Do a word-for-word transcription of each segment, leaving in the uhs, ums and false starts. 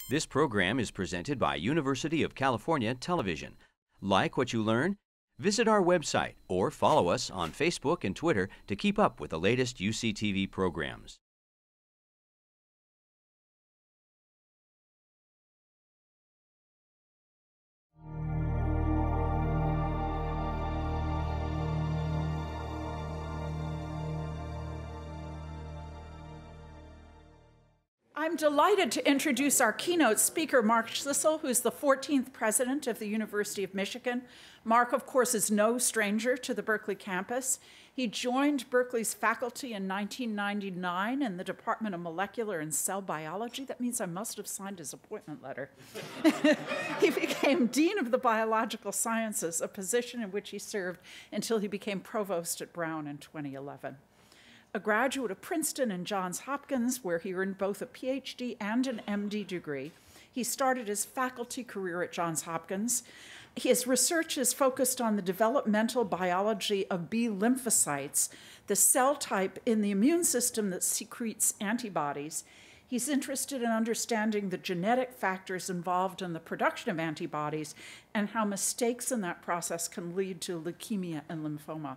This program is presented by University of California Television. Like what you learn? Visit our website or follow us on Facebook and Twitter to keep up with the latest U C T V programs. I'm delighted to introduce our keynote speaker, Mark Schlissel, who's the fourteenth president of the University of Michigan. Mark, of course, is no stranger to the Berkeley campus. He joined Berkeley's faculty in nineteen ninety-nine in the Department of Molecular and Cell Biology. That means I must have signed his appointment letter. He became Dean of the Biological Sciences, a position in which he served until he became provost at Brown in twenty eleven. A graduate of Princeton and Johns Hopkins, where he earned both a P H D and an M D degree. He started his faculty career at Johns Hopkins. His research is focused on the developmental biology of B lymphocytes, the cell type in the immune system that secretes antibodies. He's interested in understanding the genetic factors involved in the production of antibodies and how mistakes in that process can lead to leukemia and lymphoma.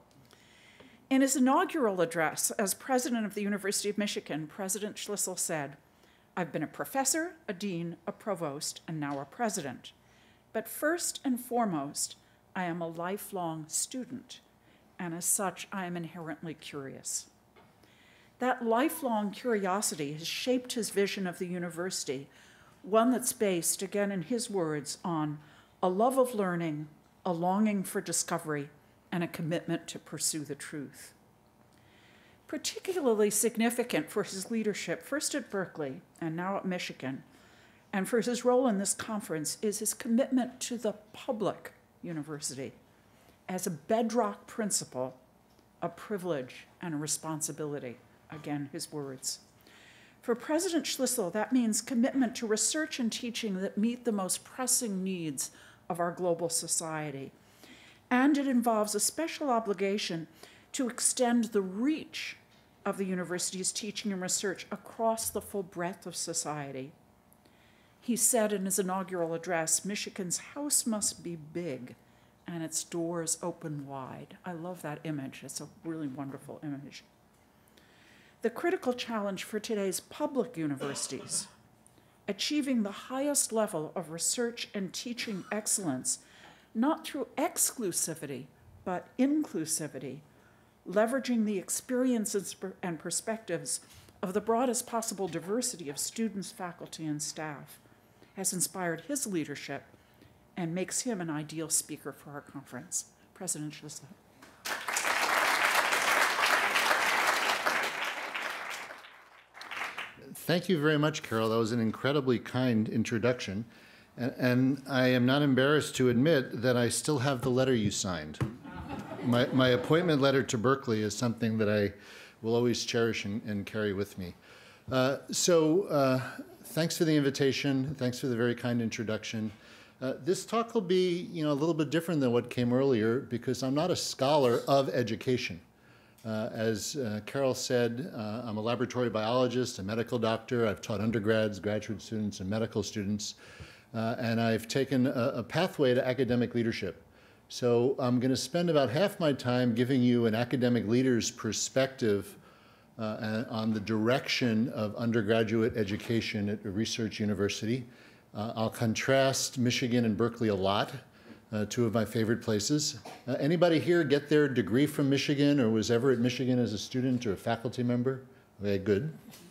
In his inaugural address as president of the University of Michigan, President Schlissel said, "I've been a professor, a dean, a provost, and now a president. But first and foremost, I am a lifelong student, and as such, I am inherently curious." That lifelong curiosity has shaped his vision of the university, one that's based, again in his words, on a love of learning, a longing for discovery, and a commitment to pursue the truth. Particularly significant for his leadership, first at Berkeley and now at Michigan, and for his role in this conference, is his commitment to the public university as a bedrock principle, a privilege, and a responsibility. Again, his words. For President Schlissel, that means commitment to research and teaching that meet the most pressing needs of our global society. And it involves a special obligation to extend the reach of the university's teaching and research across the full breadth of society. He said in his inaugural address, "Michigan's house must be big and its doors open wide." I love that image. It's a really wonderful image. The critical challenge for today's public universities, achieving the highest level of research and teaching excellence, not through exclusivity, but inclusivity, leveraging the experiences and perspectives of the broadest possible diversity of students, faculty, and staff, has inspired his leadership and makes him an ideal speaker for our conference. President Schlissel. Thank you very much, Carol. That was an incredibly kind introduction. And, and I am not embarrassed to admit that I still have the letter you signed. My, my appointment letter to Berkeley is something that I will always cherish and, and carry with me. Uh, so uh, thanks for the invitation. Thanks for the very kind introduction. Uh, this talk will be, you know, a little bit different than what came earlier because I'm not a scholar of education. Uh, as uh, Carol said, uh, I'm a laboratory biologist, a medical doctor. I've taught undergrads, graduate students, and medical students. Uh, and I've taken a, a pathway to academic leadership. So I'm going to spend about half my time giving you an academic leader's perspective uh, on the direction of undergraduate education at a research university. Uh, I'll contrast Michigan and Berkeley a lot, uh, two of my favorite places. Uh, anybody here get their degree from Michigan or was ever at Michigan as a student or a faculty member? Okay, good.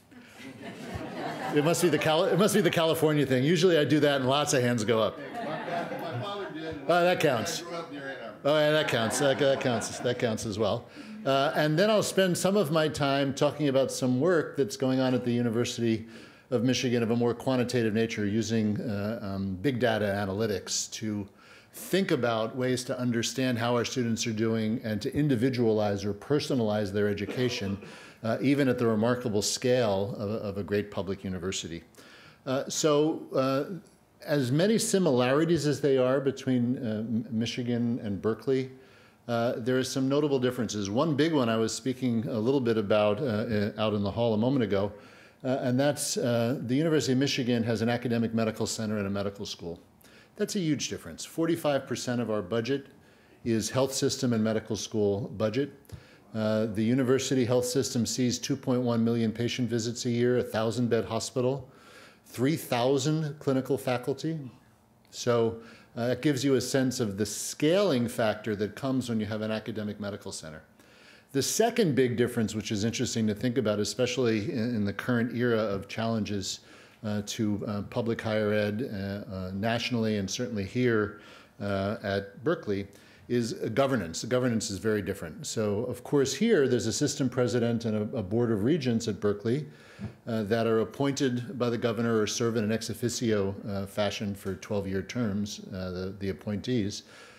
It must be the Cal it must be the California thing. Usually I do that and lots of hands go up. My father did. Oh, that counts. I grew up near Ann Arbor. Oh, yeah, that counts. That, that counts. That counts as well. Uh, and then I'll spend some of my time talking about some work that's going on at the University of Michigan of a more quantitative nature, using uh, um, big data analytics to think about ways to understand how our students are doing and to individualize or personalize their education, uh, even at the remarkable scale of, of a great public university. Uh, so uh, as many similarities as they are between uh, Michigan and Berkeley, uh, there are some notable differences. One big one I was speaking a little bit about uh, out in the hall a moment ago uh, and that's uh, the University of Michigan has an academic medical center and a medical school. That's a huge difference. forty-five percent of our budget is health system and medical school budget. Uh, the university health system sees two point one million patient visits a year, a thousand bed hospital, three thousand clinical faculty. So uh, it gives you a sense of the scaling factor that comes when you have an academic medical center. The second big difference, which is interesting to think about, especially in, in the current era of challenges uh, to uh, public higher ed uh, uh, nationally and certainly here uh, at Berkeley, is governance. The governance is very different. So, of course, here there's a system president and a, a board of regents at Berkeley uh, that are appointed by the governor or serve in an ex officio uh, fashion for twelve-year terms, uh, the, the appointees.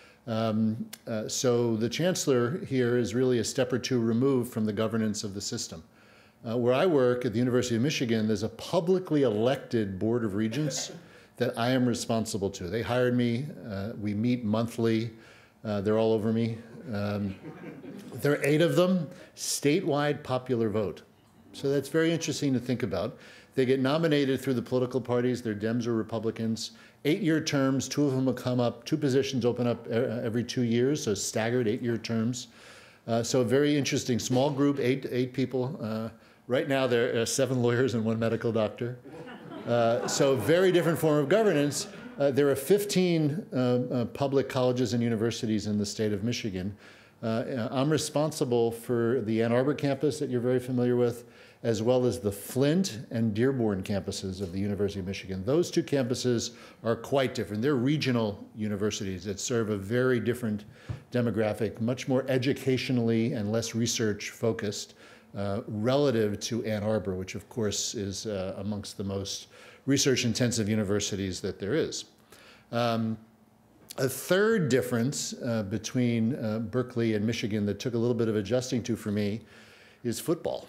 Um, uh, so the chancellor here is really a step or two removed from the governance of the system. Uh, where I work at the University of Michigan, there's a publicly elected board of regents that I am responsible to. They hired me. Uh, we meet monthly. Uh, they're all over me. Um, there are eight of them, statewide popular vote. So that's very interesting to think about. They get nominated through the political parties. They're Dems or Republicans. Eight-year terms, two of them will come up, two positions open up every two years, so staggered eight-year terms. Uh, so very interesting, small group, eight, eight people. Uh, right now there are seven lawyers and one medical doctor. Uh, so very different form of governance. Uh, there are fifteen uh, uh, public colleges and universities in the state of Michigan. Uh, I'm responsible for the Ann Arbor campus that you're very familiar with, as well as the Flint and Dearborn campuses of the University of Michigan. Those two campuses are quite different. They're regional universities that serve a very different demographic, much more educationally and less research focused uh, relative to Ann Arbor, which of course is uh, amongst the most research-intensive universities that there is. Um, a third difference uh, between uh, Berkeley and Michigan that took a little bit of adjusting to for me is football.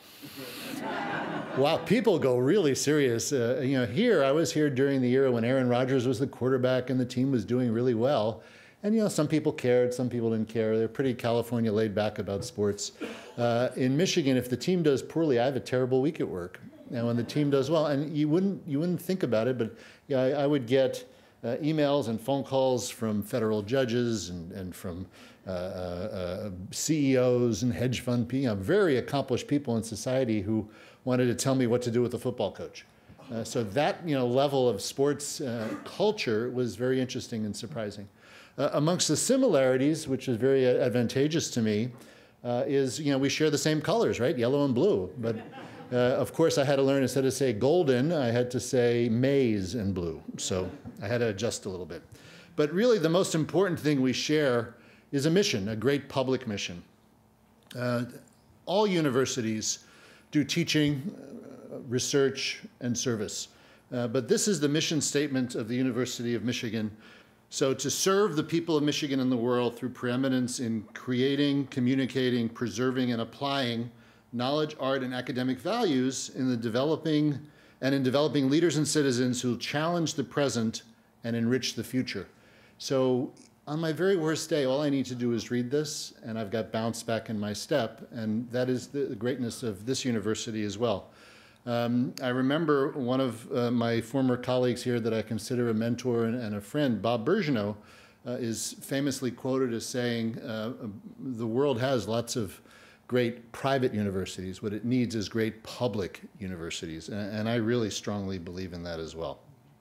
Wow, people go really serious. Uh, you know, here, I was here during the era when Aaron Rodgers was the quarterback and the team was doing really well. And, you know, some people cared, some people didn't care. They're pretty California laid back about sports. Uh, in Michigan, if the team does poorly, I have a terrible week at work. And when the team does well, and you wouldn't you wouldn't think about it, but yeah, I, I would get uh, emails and phone calls from federal judges and, and from uh, uh, C E Os and hedge fund people, you know, very accomplished people in society who wanted to tell me what to do with the football coach. Uh, so that you know level of sports uh, culture was very interesting and surprising. Uh, amongst the similarities, which is very advantageous to me, uh, is you know we share the same colors, right? Yellow and blue, but. Uh, of course, I had to learn, instead of say golden, I had to say maize and blue. So I had to adjust a little bit. But really, the most important thing we share is a mission, a great public mission. Uh, all universities do teaching, uh, research, and service. Uh, but this is the mission statement of the University of Michigan. So to serve the people of Michigan and the world through preeminence in creating, communicating, preserving, and applying knowledge, art, and academic values in the developing and in developing leaders and citizens who challenge the present and enrich the future. So on my very worst day, all I need to do is read this, and I've got bounce back in my step, and that is the greatness of this university as well. Um, I remember one of uh, my former colleagues here that I consider a mentor and, and a friend, Bob Bergeneau, uh, is famously quoted as saying, uh, the world has lots of great private universities. What it needs is great public universities. And, and I really strongly believe in that as well.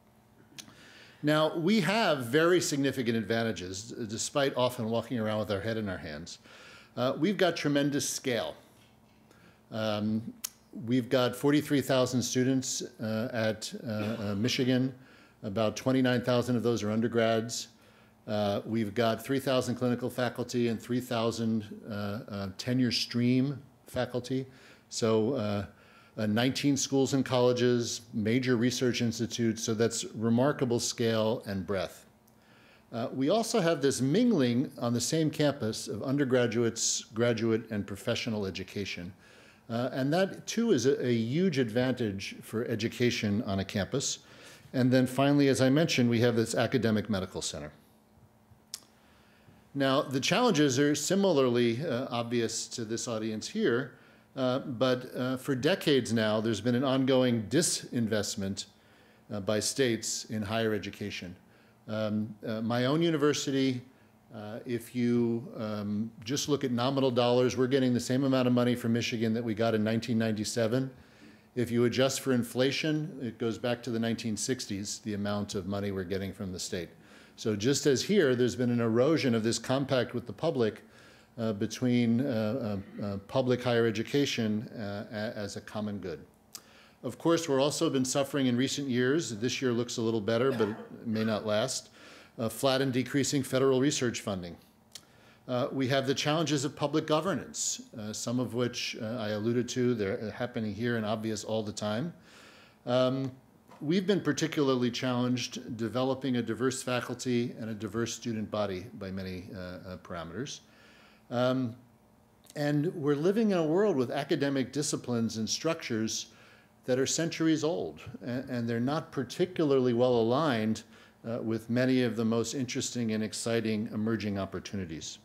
Now, we have very significant advantages, despite often walking around with our head in our hands. Uh, we've got tremendous scale. Um, we've got forty-three thousand students uh, at uh, uh, Michigan. About twenty-nine thousand of those are undergrads. Uh, we've got three thousand clinical faculty and three thousand uh, uh, tenure stream faculty. So uh, uh, nineteen schools and colleges, major research institutes. So that's remarkable scale and breadth. Uh, we also have this mingling on the same campus of undergraduates, graduate, and professional education. Uh, and that, too, is a, a huge advantage for education on a campus. And then finally, as I mentioned, we have this academic medical center. Now, the challenges are similarly uh, obvious to this audience here. Uh, but uh, for decades now, there's been an ongoing disinvestment uh, by states in higher education. Um, uh, my own university, uh, if you um, just look at nominal dollars, we're getting the same amount of money from Michigan that we got in nineteen ninety-seven. If you adjust for inflation, it goes back to the nineteen sixties, the amount of money we're getting from the state. So just as here, there's been an erosion of this compact with the public uh, between uh, uh, uh, public higher education uh, as a common good. Of course, we're also been suffering in recent years. This year looks a little better, but it may not last. Uh, flat and decreasing federal research funding. Uh, we have the challenges of public governance, uh, some of which uh, I alluded to. They're happening here and obvious all the time. Um, we've been particularly challenged developing a diverse faculty and a diverse student body by many uh, uh, parameters. Um, and we're living in a world with academic disciplines and structures that are centuries old, and, and they're not particularly well aligned uh, with many of the most interesting and exciting emerging opportunities.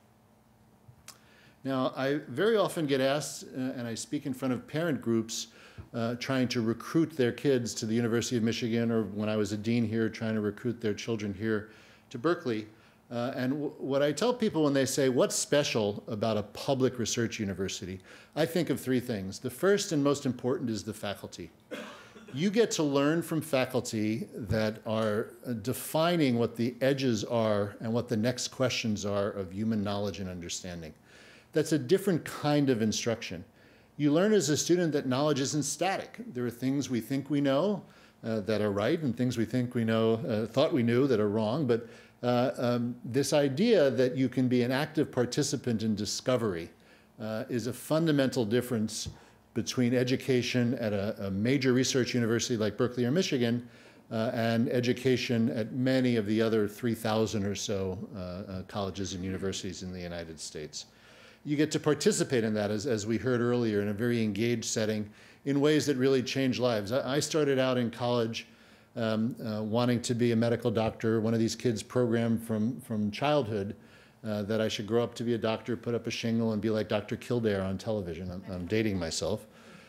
Now, I very often get asked, uh, and I speak in front of parent groups uh, trying to recruit their kids to the University of Michigan, or when I was a dean here, trying to recruit their children here to Berkeley. Uh, and w what I tell people when they say, what's special about a public research university? I think of three things. The first and most important is the faculty. You get to learn from faculty that are defining what the edges are and what the next questions are of human knowledge and understanding. That's a different kind of instruction. You learn as a student that knowledge isn't static. There are things we think we know uh, that are right and things we think we know, uh, thought we knew that are wrong. But uh, um, this idea that you can be an active participant in discovery uh, is a fundamental difference between education at a, a major research university like Berkeley or Michigan uh, and education at many of the other three thousand or so uh, uh, colleges and universities in the United States. You get to participate in that, as, as we heard earlier, in a very engaged setting in ways that really change lives. I, I started out in college um, uh, wanting to be a medical doctor. One of these kids programmed from, from childhood uh, that I should grow up to be a doctor, put up a shingle, and be like Doctor Kildare on television. I'm, I'm dating myself.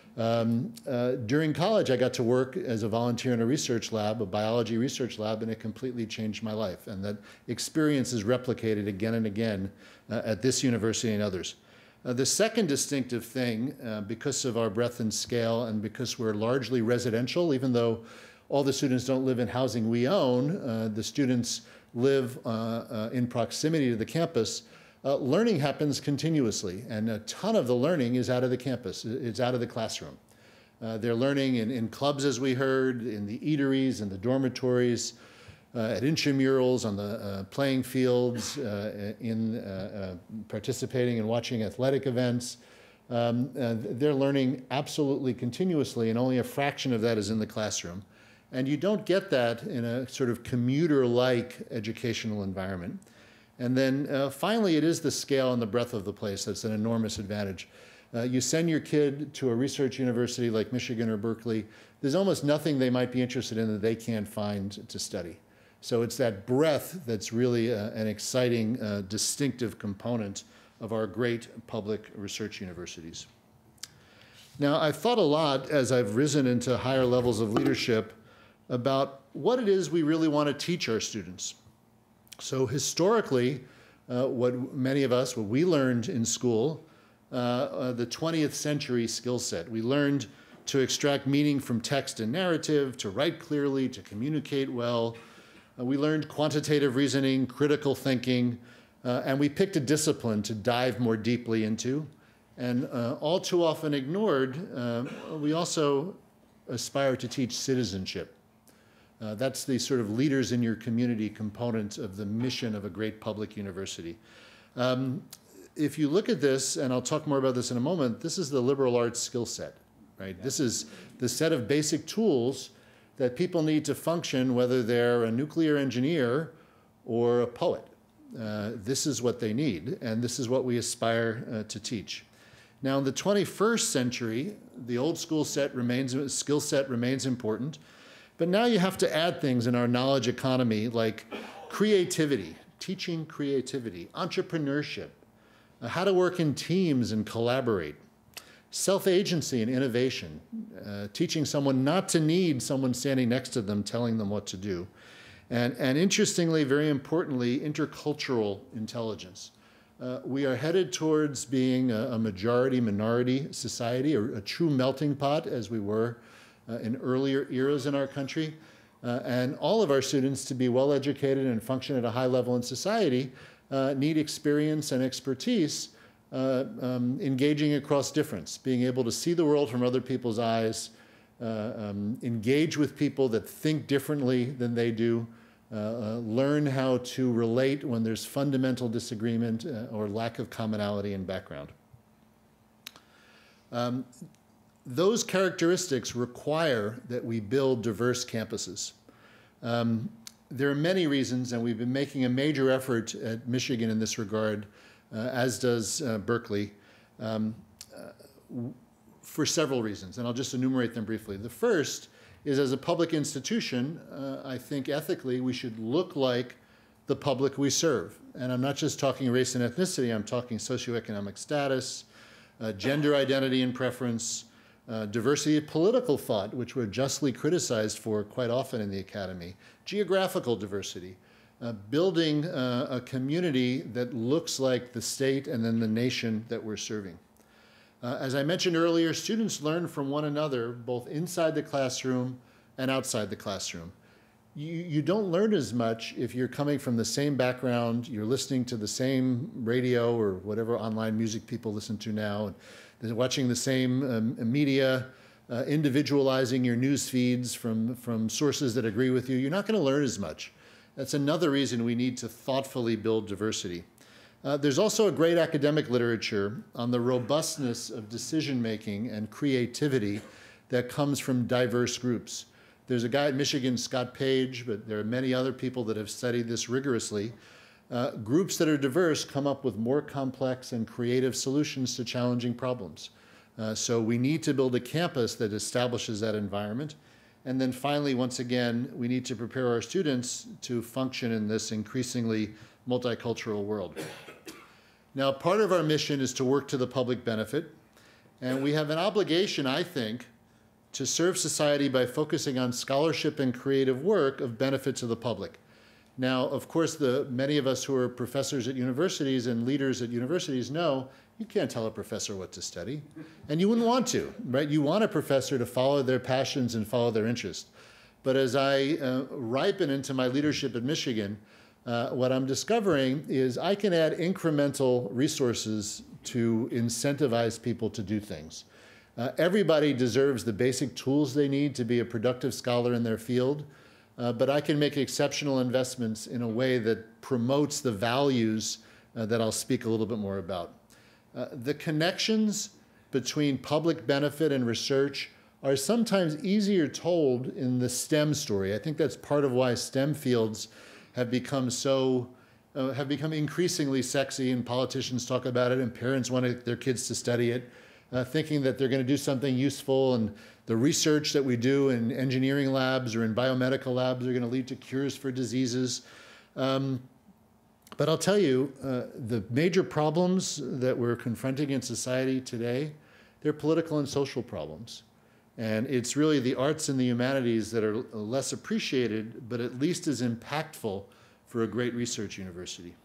Um, uh, during college, I got to work as a volunteer in a research lab, a biology research lab, and it completely changed my life. And that experience is replicated again and again uh, at this university and others. Uh, the second distinctive thing, uh, because of our breadth and scale and because we're largely residential, even though all the students don't live in housing we own, uh, the students live uh, uh, in proximity to the campus. Uh, learning happens continuously, and a ton of the learning is out of the campus. It's out of the classroom. Uh, they're learning in, in clubs, as we heard, in the eateries, in the dormitories, uh, at intramurals, on the uh, playing fields, uh, in uh, uh, participating and watching athletic events. Um, uh, they're learning absolutely continuously, and only a fraction of that is in the classroom. And you don't get that in a sort of commuter-like educational environment. And then uh, finally, it is the scale and the breadth of the place that's an enormous advantage. Uh, you send your kid to a research university like Michigan or Berkeley, there's almost nothing they might be interested in that they can't find to study. So it's that breadth that's really uh, an exciting, uh, distinctive component of our great public research universities. Now, I've thought a lot as I've risen into higher levels of leadership about what it is we really want to teach our students. So historically, uh, what many of us, what we learned in school, uh, uh, the twentieth century skill set. We learned to extract meaning from text and narrative, to write clearly, to communicate well. Uh, we learned quantitative reasoning, critical thinking, uh, and we picked a discipline to dive more deeply into. And uh, all too often ignored, uh, we also aspire to teach citizenship. Uh, that's the sort of leaders in your community component of the mission of a great public university. Um, if you look at this, and I'll talk more about this in a moment, this is the liberal arts skill set, right? This is the set of basic tools that people need to function, whether they're a nuclear engineer or a poet. Uh, this is what they need, and this is what we aspire uh, to teach. Now, in the twenty-first century, the old school set remains, skill set remains important. But now you have to add things in our knowledge economy like creativity, teaching creativity, entrepreneurship, uh, how to work in teams and collaborate, self-agency and innovation, uh, teaching someone not to need someone standing next to them telling them what to do. And, and interestingly, very importantly, intercultural intelligence. Uh, we are headed towards being a, a majority-minority society, or a true melting pot, as we were uh, in earlier eras in our country. Uh, and all of our students, to be well-educated and function at a high level in society, uh, need experience and expertise uh, um, engaging across difference, being able to see the world from other people's eyes, uh, um, engage with people that think differently than they do, uh, uh, learn how to relate when there's fundamental disagreement uh, or lack of commonality in background. Um, those characteristics require that we build diverse campuses. Um, there are many reasons, and we've been making a major effort at Michigan in this regard, uh, as does uh, Berkeley, um, uh, for several reasons, and I'll just enumerate them briefly. The first is, as a public institution, uh, I think ethically we should look like the public we serve. And I'm not just talking race and ethnicity, I'm talking socioeconomic status, uh, gender identity and preference, uh, diversity of political thought, which we're justly criticized for quite often in the academy, geographical diversity, uh, building uh, a community that looks like the state and then the nation that we're serving. Uh, as I mentioned earlier, students learn from one another, both inside the classroom and outside the classroom. You, you don't learn as much if you're coming from the same background, you're listening to the same radio or whatever online music people listen to now, and watching the same um, media, uh, individualizing your news feeds from, from sources that agree with you. You're not going to learn as much. That's another reason we need to thoughtfully build diversity. Uh, there's also a great academic literature on the robustness of decision-making and creativity that comes from diverse groups. There's a guy at Michigan, Scott Page, but there are many other people that have studied this rigorously. Uh, groups that are diverse come up with more complex and creative solutions to challenging problems. Uh, so we need to build a campus that establishes that environment. And then finally, once again, we need to prepare our students to function in this increasingly multicultural world. Now, part of our mission is to work to the public benefit, and we have an obligation, I think, to serve society by focusing on scholarship and creative work of benefit to the public. Now, of course, the many of us who are professors at universities and leaders at universities know you can't tell a professor what to study, and you wouldn't want to, right? You want a professor to follow their passions and follow their interests. But as I uh, ripen into my leadership at Michigan, Uh, what I'm discovering is I can add incremental resources to incentivize people to do things. Uh, everybody deserves the basic tools they need to be a productive scholar in their field, uh, but I can make exceptional investments in a way that promotes the values uh, that I'll speak a little bit more about. Uh, the connections between public benefit and research are sometimes easier told in the STEM story. I think that's part of why STEM fields have become so, uh, have become increasingly sexy, and politicians talk about it, and parents want their kids to study it, uh, thinking that they're going to do something useful, and the research that we do in engineering labs or in biomedical labs are going to lead to cures for diseases. Um, but I'll tell you, uh, the major problems that we're confronting in society today, they're political and social problems. And it's really the arts and the humanities that are less appreciated, but at least as impactful for a great research university.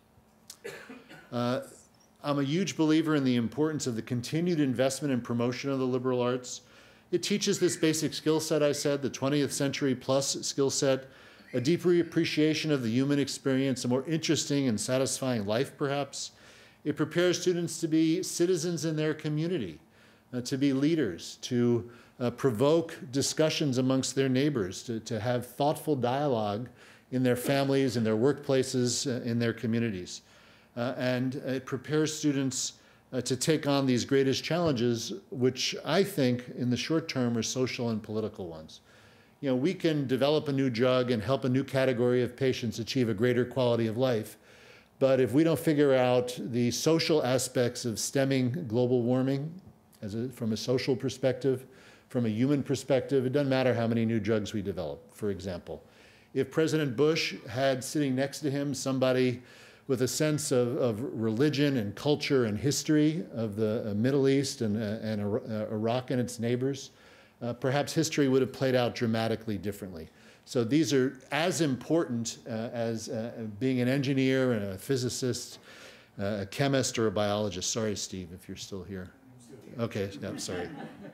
Uh, I'm a huge believer in the importance of the continued investment and promotion of the liberal arts. It teaches this basic skill set, I said, the twentieth century plus skill set, a deeper appreciation of the human experience, a more interesting and satisfying life, perhaps. It prepares students to be citizens in their community, uh, to be leaders, to Uh, provoke discussions amongst their neighbors, to, to have thoughtful dialogue in their families, in their workplaces, uh, in their communities. Uh, and it prepares students uh, to take on these greatest challenges, which I think in the short term are social and political ones. You know, we can develop a new drug and help a new category of patients achieve a greater quality of life. But if we don't figure out the social aspects of stemming global warming as a, from a social perspective, from a human perspective, it doesn't matter how many new drugs we develop, for example. If President Bush had sitting next to him somebody with a sense of, of religion and culture and history of the uh, Middle East and, uh, and uh, Iraq and its neighbors, uh, perhaps history would have played out dramatically differently. So these are as important uh, as uh, being an engineer and a physicist, uh, a chemist, or a biologist. Sorry, Steve, if you're still here. Okay, yeah, sorry.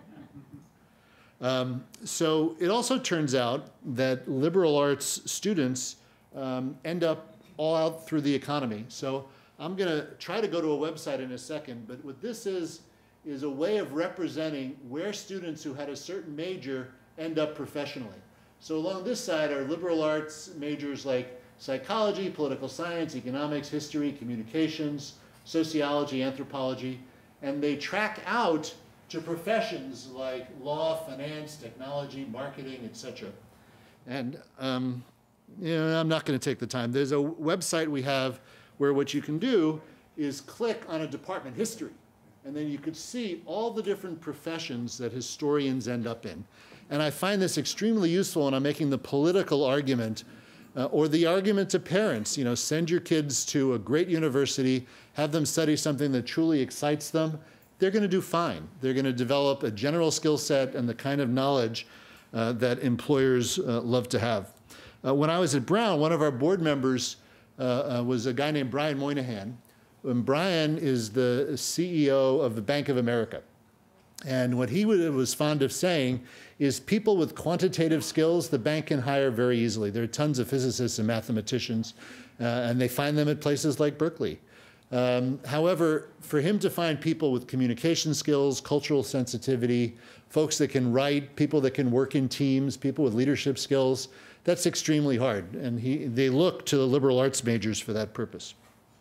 Um, so it also turns out that liberal arts students um, end up all out through the economy. So I'm going to try to go to a website in a second, but what this is, is a way of representing where students who had a certain major end up professionally. So along this side are liberal arts majors like psychology, political science, economics, history, communications, sociology, anthropology, and they track out to professions like law, finance, technology, marketing, et cetera. And um, you know, I'm not going to take the time. There's a website we have where what you can do is click on a department, history, and then you could see all the different professions that historians end up in. And I find this extremely useful when I'm making the political argument uh, or the argument to parents. You know, send your kids to a great university, have them study something that truly excites them. They're going to do fine. They're going to develop a general skill set and the kind of knowledge uh, that employers uh, love to have. Uh, when I was at Brown, one of our board members uh, uh, was a guy named Brian Moynihan. And Brian is the C E O of the Bank of America. And what he was fond of saying is people with quantitative skills, the bank can hire very easily. There are tons of physicists and mathematicians, uh, and they find them at places like Berkeley. Um, however, for him to find people with communication skills, cultural sensitivity, folks that can write, people that can work in teams, people with leadership skills, that's extremely hard. And he, they look to the liberal arts majors for that purpose.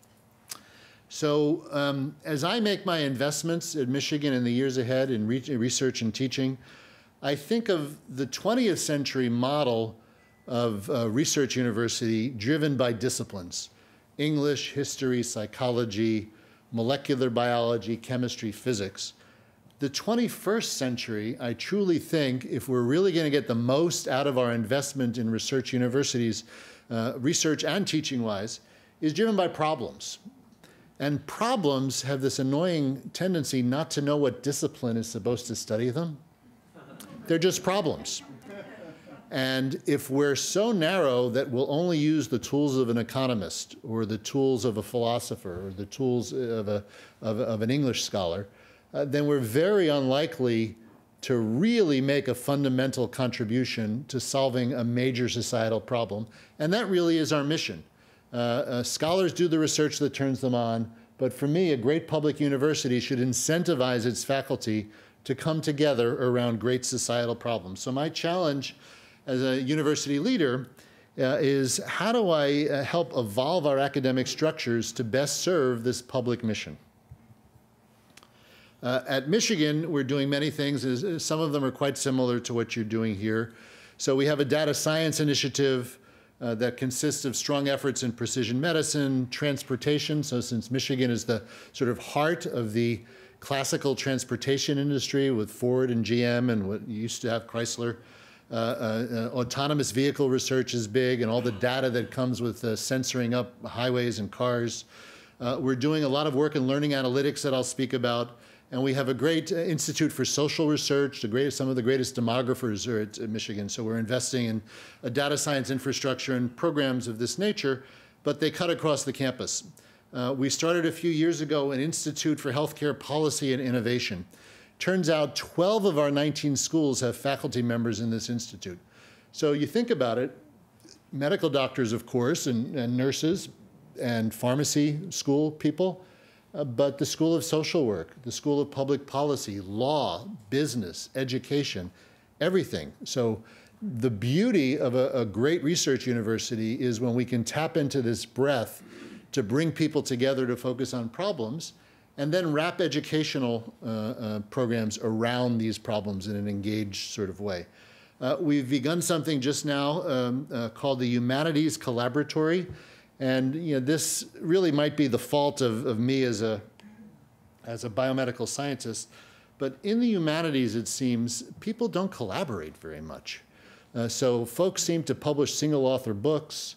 So um, as I make my investments at Michigan in the years ahead in re research and teaching, I think of the twentieth century model of uh, research university driven by disciplines: English, history, psychology, molecular biology, chemistry, physics. The twenty-first century, I truly think, if we're really going to get the most out of our investment in research universities, uh, research and teaching-wise, is driven by problems. And problems have this annoying tendency not to know what discipline is supposed to study them. They're just problems. And if we're so narrow that we'll only use the tools of an economist or the tools of a philosopher or the tools of, a, of, of an English scholar, uh, then we're very unlikely to really make a fundamental contribution to solving a major societal problem. And that really is our mission. Uh, uh, scholars do the research that turns them on, but for me, a great public university should incentivize its faculty to come together around great societal problems. So my challenge as a university leader uh, is how do I uh, help evolve our academic structures to best serve this public mission? Uh, at Michigan, we're doing many things. Some of them are quite similar to what you're doing here. So we have a data science initiative uh, that consists of strong efforts in precision medicine, transportation. So since Michigan is the sort of heart of the classical transportation industry with Ford and G M and what used to have Chrysler, uh, uh, uh, autonomous vehicle research is big, and all the data that comes with uh, censoring up highways and cars. Uh, we're doing a lot of work in learning analytics that I'll speak about. And we have a great uh, Institute for Social Research. The greatest, some of the greatest demographers are at, at Michigan. So we're investing in a data science infrastructure and programs of this nature, but they cut across the campus. Uh, we started a few years ago an Institute for Healthcare Policy and Innovation. Turns out twelve of our nineteen schools have faculty members in this institute. So you think about it, medical doctors, of course, and, and nurses, and pharmacy school people, Uh, but the School of Social Work, the School of Public Policy, law, business, education, everything. So the beauty of a, a great research university is when we can tap into this breadth to bring people together to focus on problems and then wrap educational uh, uh, programs around these problems in an engaged sort of way. Uh, we've begun something just now um, uh, called the Humanities Collaboratory. And you know, this really might be the fault of, of me as a, as a biomedical scientist, but in the humanities, it seems, people don't collaborate very much. Uh, so folks seem to publish single author books.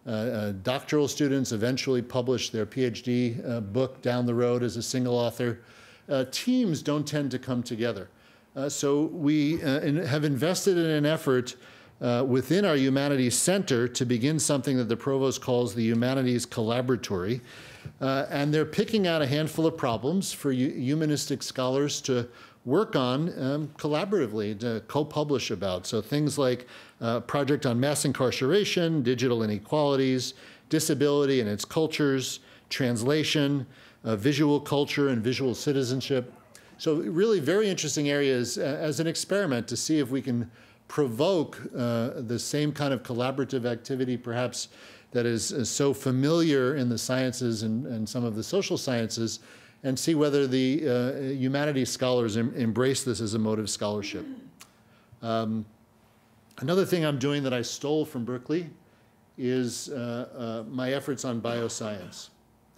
Uh, uh, doctoral students eventually publish their PhD uh, book down the road as a single author. Uh, teams don't tend to come together. Uh, so we uh, in, have invested in an effort uh, within our Humanities Center to begin something that the provost calls the Humanities Collaboratory. Uh, and they're picking out a handful of problems for humanistic scholars to work on um, collaboratively, to co-publish about. So things like a project on mass incarceration, digital inequalities, disability and its cultures, translation, uh, visual culture and visual citizenship. So really very interesting areas uh, as an experiment to see if we can provoke uh, the same kind of collaborative activity perhaps that is uh, so familiar in the sciences and, and some of the social sciences, and see whether the uh, humanities scholars em embrace this as a mode of scholarship. Um, another thing I'm doing that I stole from Berkeley is uh, uh, my efforts on bioscience.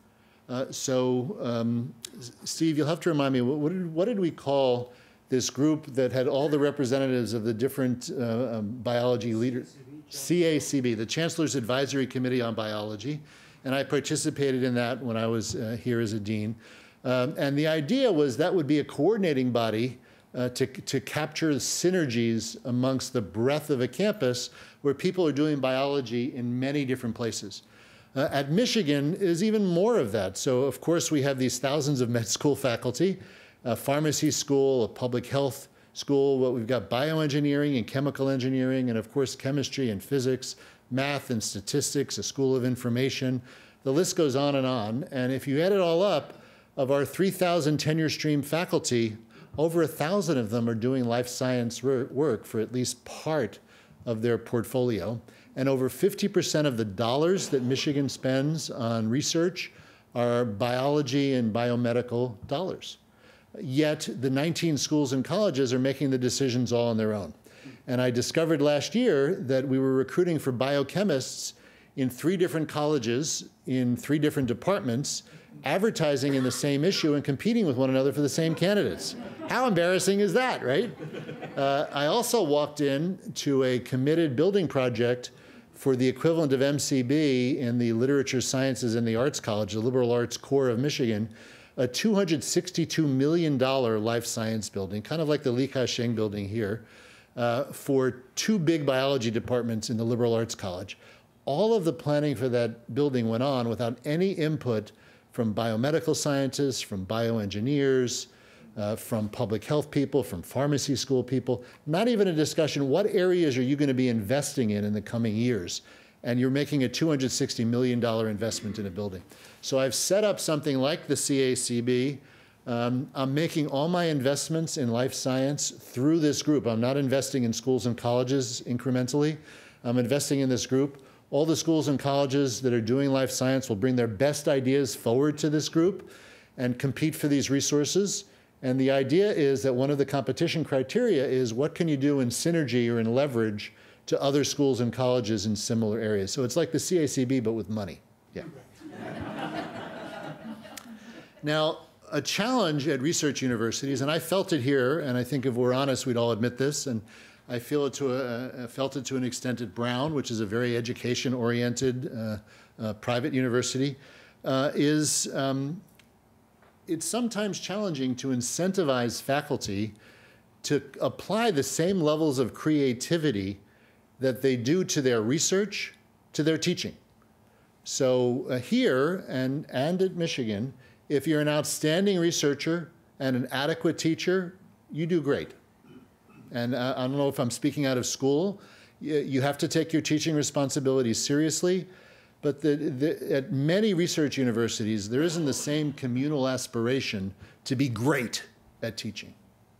Uh, so, um, Steve, you'll have to remind me, what did, what did we call this group that had all the representatives of the different uh, um, biology leaders? C A C B, the Chancellor's Advisory Committee on Biology, and I participated in that when I was uh, here as a dean. Um, and the idea was that would be a coordinating body uh, to, to capture the synergies amongst the breadth of a campus where people are doing biology in many different places. Uh, at Michigan is even more of that. So of course we have these thousands of med school faculty, a pharmacy school, a public health school, what we've got bioengineering and chemical engineering, and of course chemistry and physics, math and statistics, a school of information. The list goes on and on. And if you add it all up, of our three thousand tenure stream faculty, over a thousand of them are doing life science work for at least part of their portfolio. And over fifty percent of the dollars that Michigan spends on research are biology and biomedical dollars. Yet the nineteen schools and colleges are making the decisions all on their own. And I discovered last year that we were recruiting for biochemists in three different colleges, in three different departments, advertising in the same issue and competing with one another for the same candidates. How embarrassing is that, right? Uh, I also walked in to a committed building project for the equivalent of M C B in the Literature, Sciences, and the Arts College, the liberal arts core of Michigan, a two hundred sixty-two million dollar life science building, kind of like the Li Ka-shing building here, uh, for two big biology departments in the liberal arts college. All of the planning for that building went on without any input from biomedical scientists, from bioengineers, uh, from public health people, from pharmacy school people, not even a discussion, what areas are you going to be investing in in the coming years? And you're making a two hundred sixty million dollar investment in a building. So I've set up something like the C A C B. Um, I'm making all my investments in life science through this group. I'm not investing in schools and colleges incrementally. I'm investing in this group. All the schools and colleges that are doing life science will bring their best ideas forward to this group and compete for these resources. And the idea is that one of the competition criteria is what can you do in synergy or in leverage to other schools and colleges in similar areas. So it's like the C A C B, but with money. Yeah. Now, a challenge at research universities, and I felt it here, and I think if we're honest, we'd all admit this, and I feel it to a, felt it to an extent at Brown, which is a very education-oriented uh, uh, private university, uh, is um, it's sometimes challenging to incentivize faculty to apply the same levels of creativity that they do to their research, to their teaching. So uh, here and, and at Michigan, if you're an outstanding researcher and an adequate teacher, you do great. And uh, I don't know if I'm speaking out of school. You, you have to take your teaching responsibilities seriously. But the, the, at many research universities, there isn't the same communal aspiration to be great at teaching.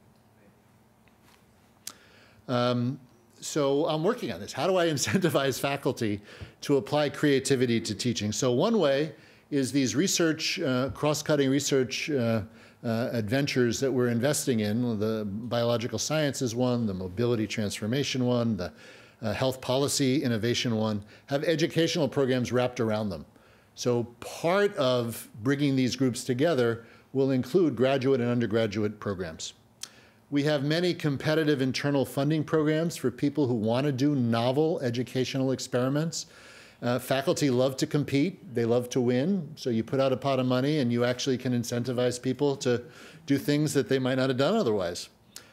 Um, so I'm working on this. How do I incentivize faculty to apply creativity to teaching? So one way is these research, uh, cross-cutting research uh, uh, adventures that we're investing in. The biological sciences one, the mobility transformation one, the uh, health policy innovation one, have educational programs wrapped around them. So part of bringing these groups together will include graduate and undergraduate programs. We have many competitive internal funding programs for people who want to do novel educational experiments. Uh, faculty love to compete. They love to win. So you put out a pot of money and you actually can incentivize people to do things that they might not have done otherwise.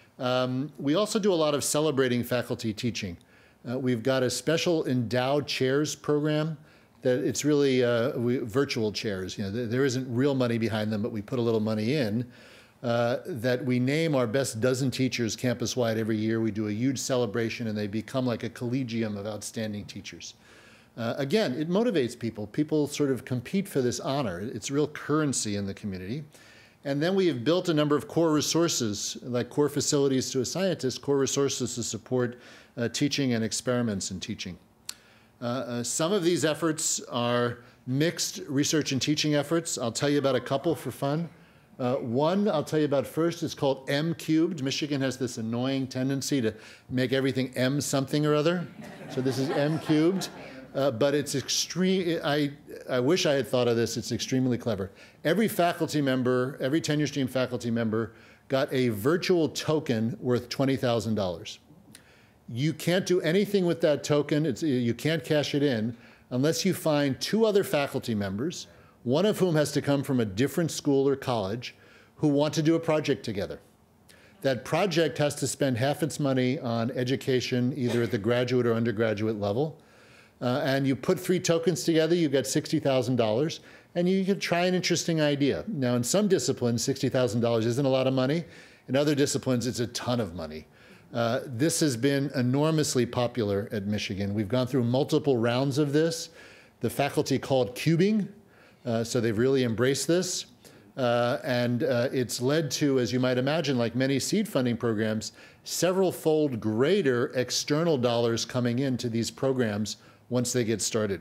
Um, we also do a lot of celebrating faculty teaching. Uh, we've got a special endowed chairs program that it's really uh, we, virtual chairs. You know, th there isn't real money behind them, but we put a little money in. Uh, that we name our best dozen teachers campus-wide every year. We do a huge celebration, and they become like a collegium of outstanding teachers. Uh, again, it motivates people. People sort of compete for this honor. It's real currency in the community. And then we have built a number of core resources, like core facilities to a scientist, core resources to support uh, teaching and experiments in teaching. Uh, uh, some of these efforts are mixed research and teaching efforts. I'll tell you about a couple for fun. Uh, one I'll tell you about first is called M cubed. Michigan has this annoying tendency to make everything M something or other. So this is M cubed. Uh, but it's extreme. I, I wish I had thought of this. It's extremely clever. Every faculty member, every tenure stream faculty member got a virtual token worth twenty thousand dollars. You can't do anything with that token. It's, you can't cash it in unless you find two other faculty members, one of whom has to come from a different school or college, who want to do a project together. That project has to spend half its money on education, either at the graduate or undergraduate level. Uh, and you put three tokens together, you get sixty thousand dollars, and you can try an interesting idea. Now, in some disciplines, sixty thousand dollars isn't a lot of money. In other disciplines, it's a ton of money. Uh, this has been enormously popular at Michigan. We've gone through multiple rounds of this. The faculty call it cubing, uh, so they've really embraced this. Uh, and uh, it's led to, as you might imagine, like many seed funding programs, several-fold greater external dollars coming into these programs once they get started.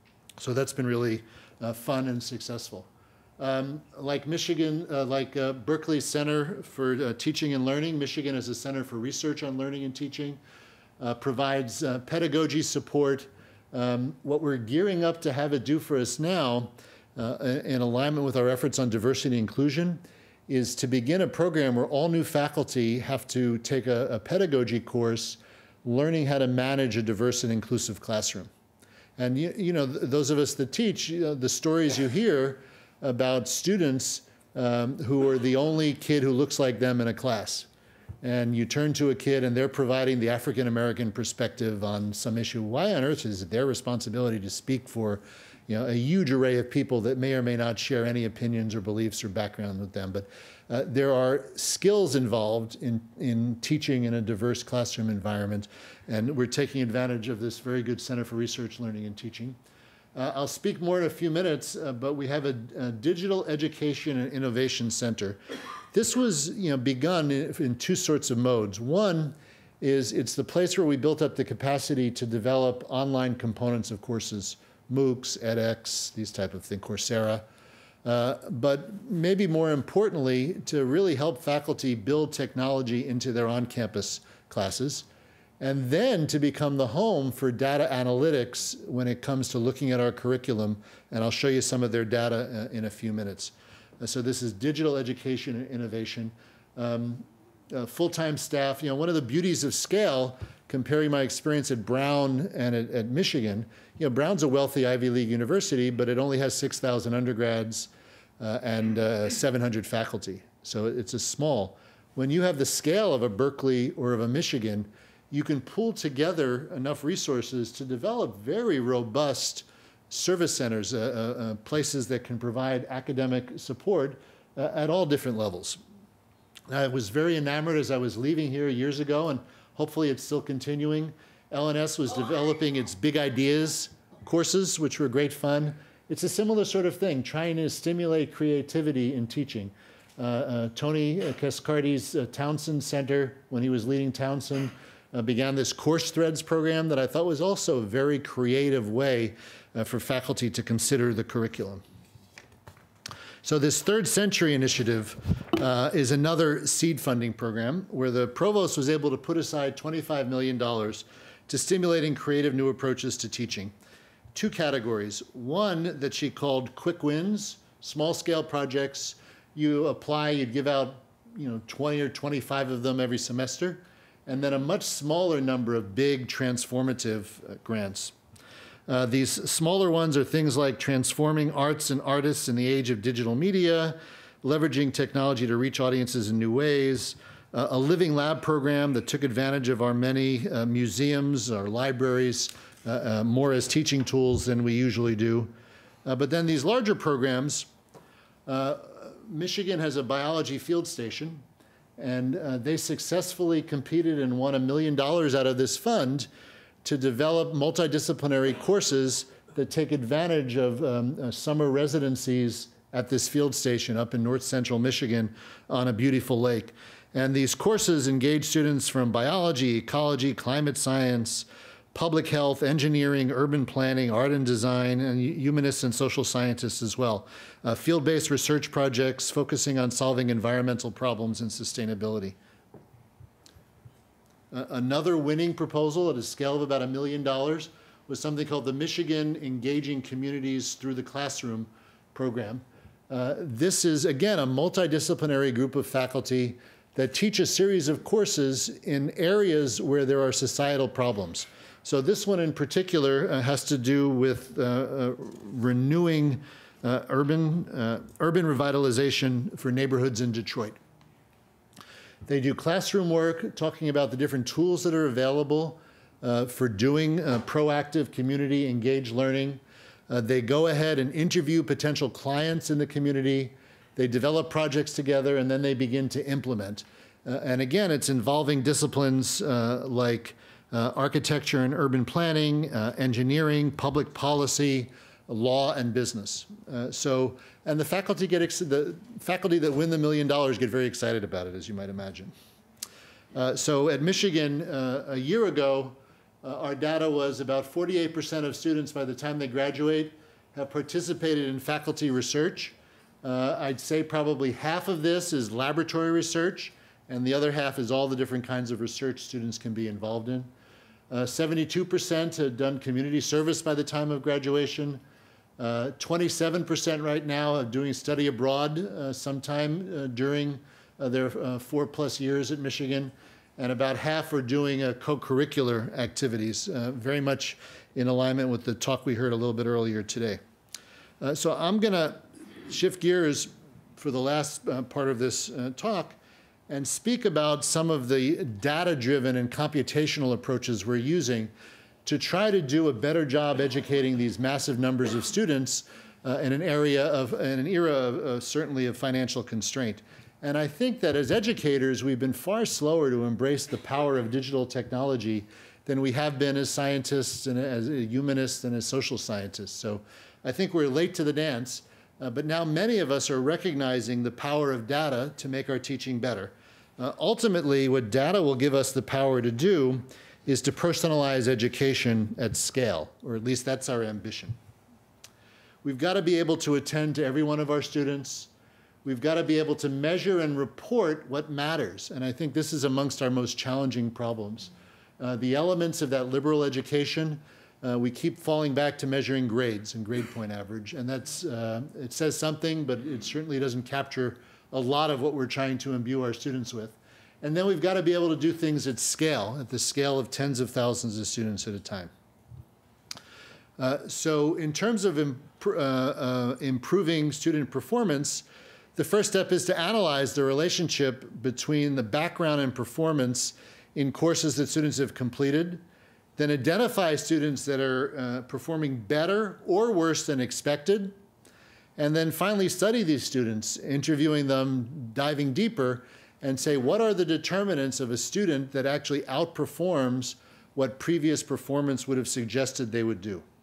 So that's been really uh, fun and successful. Um, like Michigan, uh, like uh, Berkeley Center for uh, Teaching and Learning, Michigan is a center for research on learning and teaching, uh, provides uh, pedagogy support. Um, what we're gearing up to have it do for us now, uh, in alignment with our efforts on diversity and inclusion, is to begin a program where all new faculty have to take a, a pedagogy course learning how to manage a diverse and inclusive classroom. And you, you know, th those of us that teach, you know, the stories you hear about students um, who are the only kid who looks like them in a class. And you turn to a kid and they're providing the African-American perspective on some issue. Why on earth is it their responsibility to speak for, you know, a huge array of people that may or may not share any opinions or beliefs or background with them? But uh, there are skills involved in, in teaching in a diverse classroom environment, and we're taking advantage of this very good Center for Research, Learning, and Teaching. Uh, I'll speak more in a few minutes, uh, but we have a, a Digital Education and Innovation Center. This was, you know, begun in, in two sorts of modes. One is it's the place where we built up the capacity to develop online components of courses, MOOCs, edX, these type of things, Coursera. Uh, but maybe more importantly, to really help faculty build technology into their on-campus classes, and then to become the home for data analytics when it comes to looking at our curriculum. And I'll show you some of their data uh, in a few minutes. Uh, so this is digital education and innovation. Um, uh, full-time staff, you know, one of the beauties of scale, comparing my experience at Brown and at, at Michigan, you know, Brown's a wealthy Ivy League university, but it only has six thousand undergrads uh, and uh, seven hundred faculty. So it's a small. When you have the scale of a Berkeley or of a Michigan, you can pull together enough resources to develop very robust service centers, uh, uh, places that can provide academic support uh, at all different levels. I was very enamored as I was leaving here years ago, and hopefully it's still continuing. L N S was developing its Big Ideas courses, which were great fun. It's a similar sort of thing, trying to stimulate creativity in teaching. Uh, uh, Tony Cascardi's uh, Townsend Center, when he was leading Townsend, uh, began this Course Threads program that I thought was also a very creative way uh, for faculty to consider the curriculum. So this Third Century Initiative uh, is another seed funding program where the provost was able to put aside twenty-five million dollars to stimulating creative new approaches to teaching. Two categories. One that she called quick wins, small-scale projects. You apply, you'd give out, you know, twenty or twenty-five of them every semester, and then a much smaller number of big transformative uh, grants. Uh, these smaller ones are things like transforming arts and artists in the age of digital media, leveraging technology to reach audiences in new ways, uh, a living lab program that took advantage of our many uh, museums, our libraries, uh, uh, more as teaching tools than we usually do. Uh, but then these larger programs, uh, Michigan has a biology field station, and uh, they successfully competed and won a million dollars out of this fund to develop multidisciplinary courses that take advantage of um, uh, summer residencies at this field station up in north central Michigan on a beautiful lake. And these courses engage students from biology, ecology, climate science, public health, engineering, urban planning, art and design, and humanists and social scientists as well. Uh, field-based research projects focusing on solving environmental problems and sustainability. Uh, another winning proposal at a scale of about a million dollars was something called the Michigan Engaging Communities Through the Classroom program. Uh, this is, again, a multidisciplinary group of faculty that teach a series of courses in areas where there are societal problems. So this one in particular uh, has to do with uh, uh, renewing uh, urban, uh, urban revitalization for neighborhoods in Detroit. They do classroom work, talking about the different tools that are available uh, for doing uh, proactive community engaged learning. Uh, they go ahead and interview potential clients in the community. They develop projects together, and then they begin to implement. Uh, and again, it's involving disciplines uh, like uh, architecture and urban planning, uh, engineering, public policy, law, and business. Uh, so, and the faculty get ex the faculty that win the million dollars get very excited about it, as you might imagine. Uh, so, at Michigan uh, a year ago, uh, our data was about forty-eight percent of students by the time they graduate have participated in faculty research. Uh, I'd say probably half of this is laboratory research, and the other half is all the different kinds of research students can be involved in. seventy-two percent had done community service by the time of graduation. twenty-seven percent uh, right now are doing study abroad uh, sometime uh, during uh, their uh, four plus years at Michigan, and about half are doing uh, co-curricular activities, uh, very much in alignment with the talk we heard a little bit earlier today. Uh, so I'm going to shift gears for the last uh, part of this uh, talk and speak about some of the data-driven and computational approaches we're using to try to do a better job educating these massive numbers of students uh, in an area of, in an era of, uh, certainly of financial constraint. And I think that as educators, we've been far slower to embrace the power of digital technology than we have been as scientists and as humanists and as social scientists. So I think we're late to the dance, uh, but now many of us are recognizing the power of data to make our teaching better. Uh, ultimately, what data will give us the power to do is to personalize education at scale, or at least that's our ambition. We've got to be able to attend to every one of our students. We've got to be able to measure and report what matters, and I think this is amongst our most challenging problems. Uh, the elements of that liberal education, uh, we keep falling back to measuring grades and grade point average, and that's, uh, it says something, but it certainly doesn't capture a lot of what we're trying to imbue our students with. And then we've got to be able to do things at scale, at the scale of tens of thousands of students at a time. Uh, so in terms of imp uh, uh, improving student performance, the first step is to analyze the relationship between the background and performance in courses that students have completed, then identify students that are uh, performing better or worse than expected, and then finally study these students, interviewing them, diving deeper, and say, what are the determinants of a student that actually outperforms what previous performance would have suggested they would do?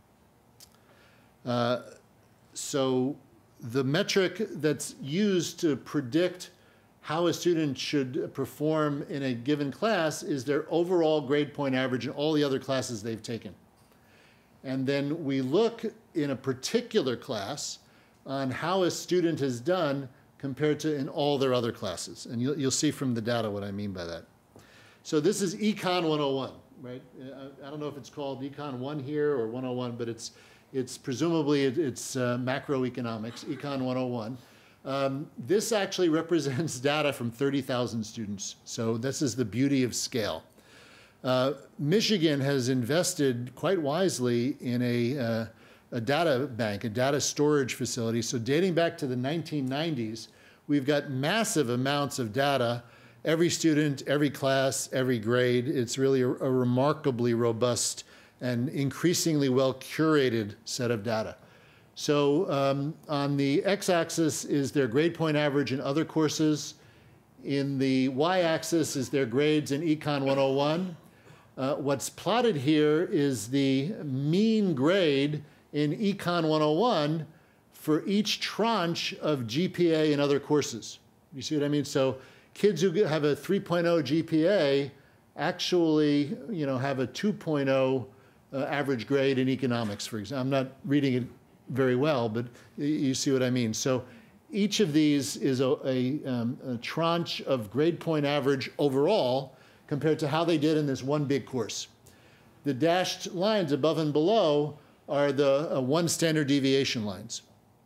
Uh, so the metric that's used to predict how a student should perform in a given class is their overall grade point average in all the other classes they've taken. And then we look in a particular class on how a student has done compared to in all their other classes. And you'll, you'll see from the data what I mean by that. So this is Econ one oh one, right? I, I don't know if it's called Econ one here or one oh one, but it's, it's presumably it, it's uh, macroeconomics, Econ one oh one. Um, this actually represents data from thirty thousand students. So this is the beauty of scale. Uh, Michigan has invested quite wisely in a, uh, a data bank, a data storage facility. So dating back to the nineteen nineties, we've got massive amounts of data, every student, every class, every grade. It's really a, a remarkably robust and increasingly well-curated set of data. So um, on the x-axis is their grade point average in other courses. In the y-axis is their grades in Econ one oh one. Uh, what's plotted here is the mean grade in Econ one oh one for each tranche of G P A in other courses. You see what I mean? So kids who have a three point oh G P A actually, you know, have a two point oh uh, average grade in economics, for example. I'm not reading it very well, but you see what I mean. So each of these is a, a, um, a tranche of grade point average overall compared to how they did in this one big course. The dashed lines above and below are the uh, one standard deviation lines.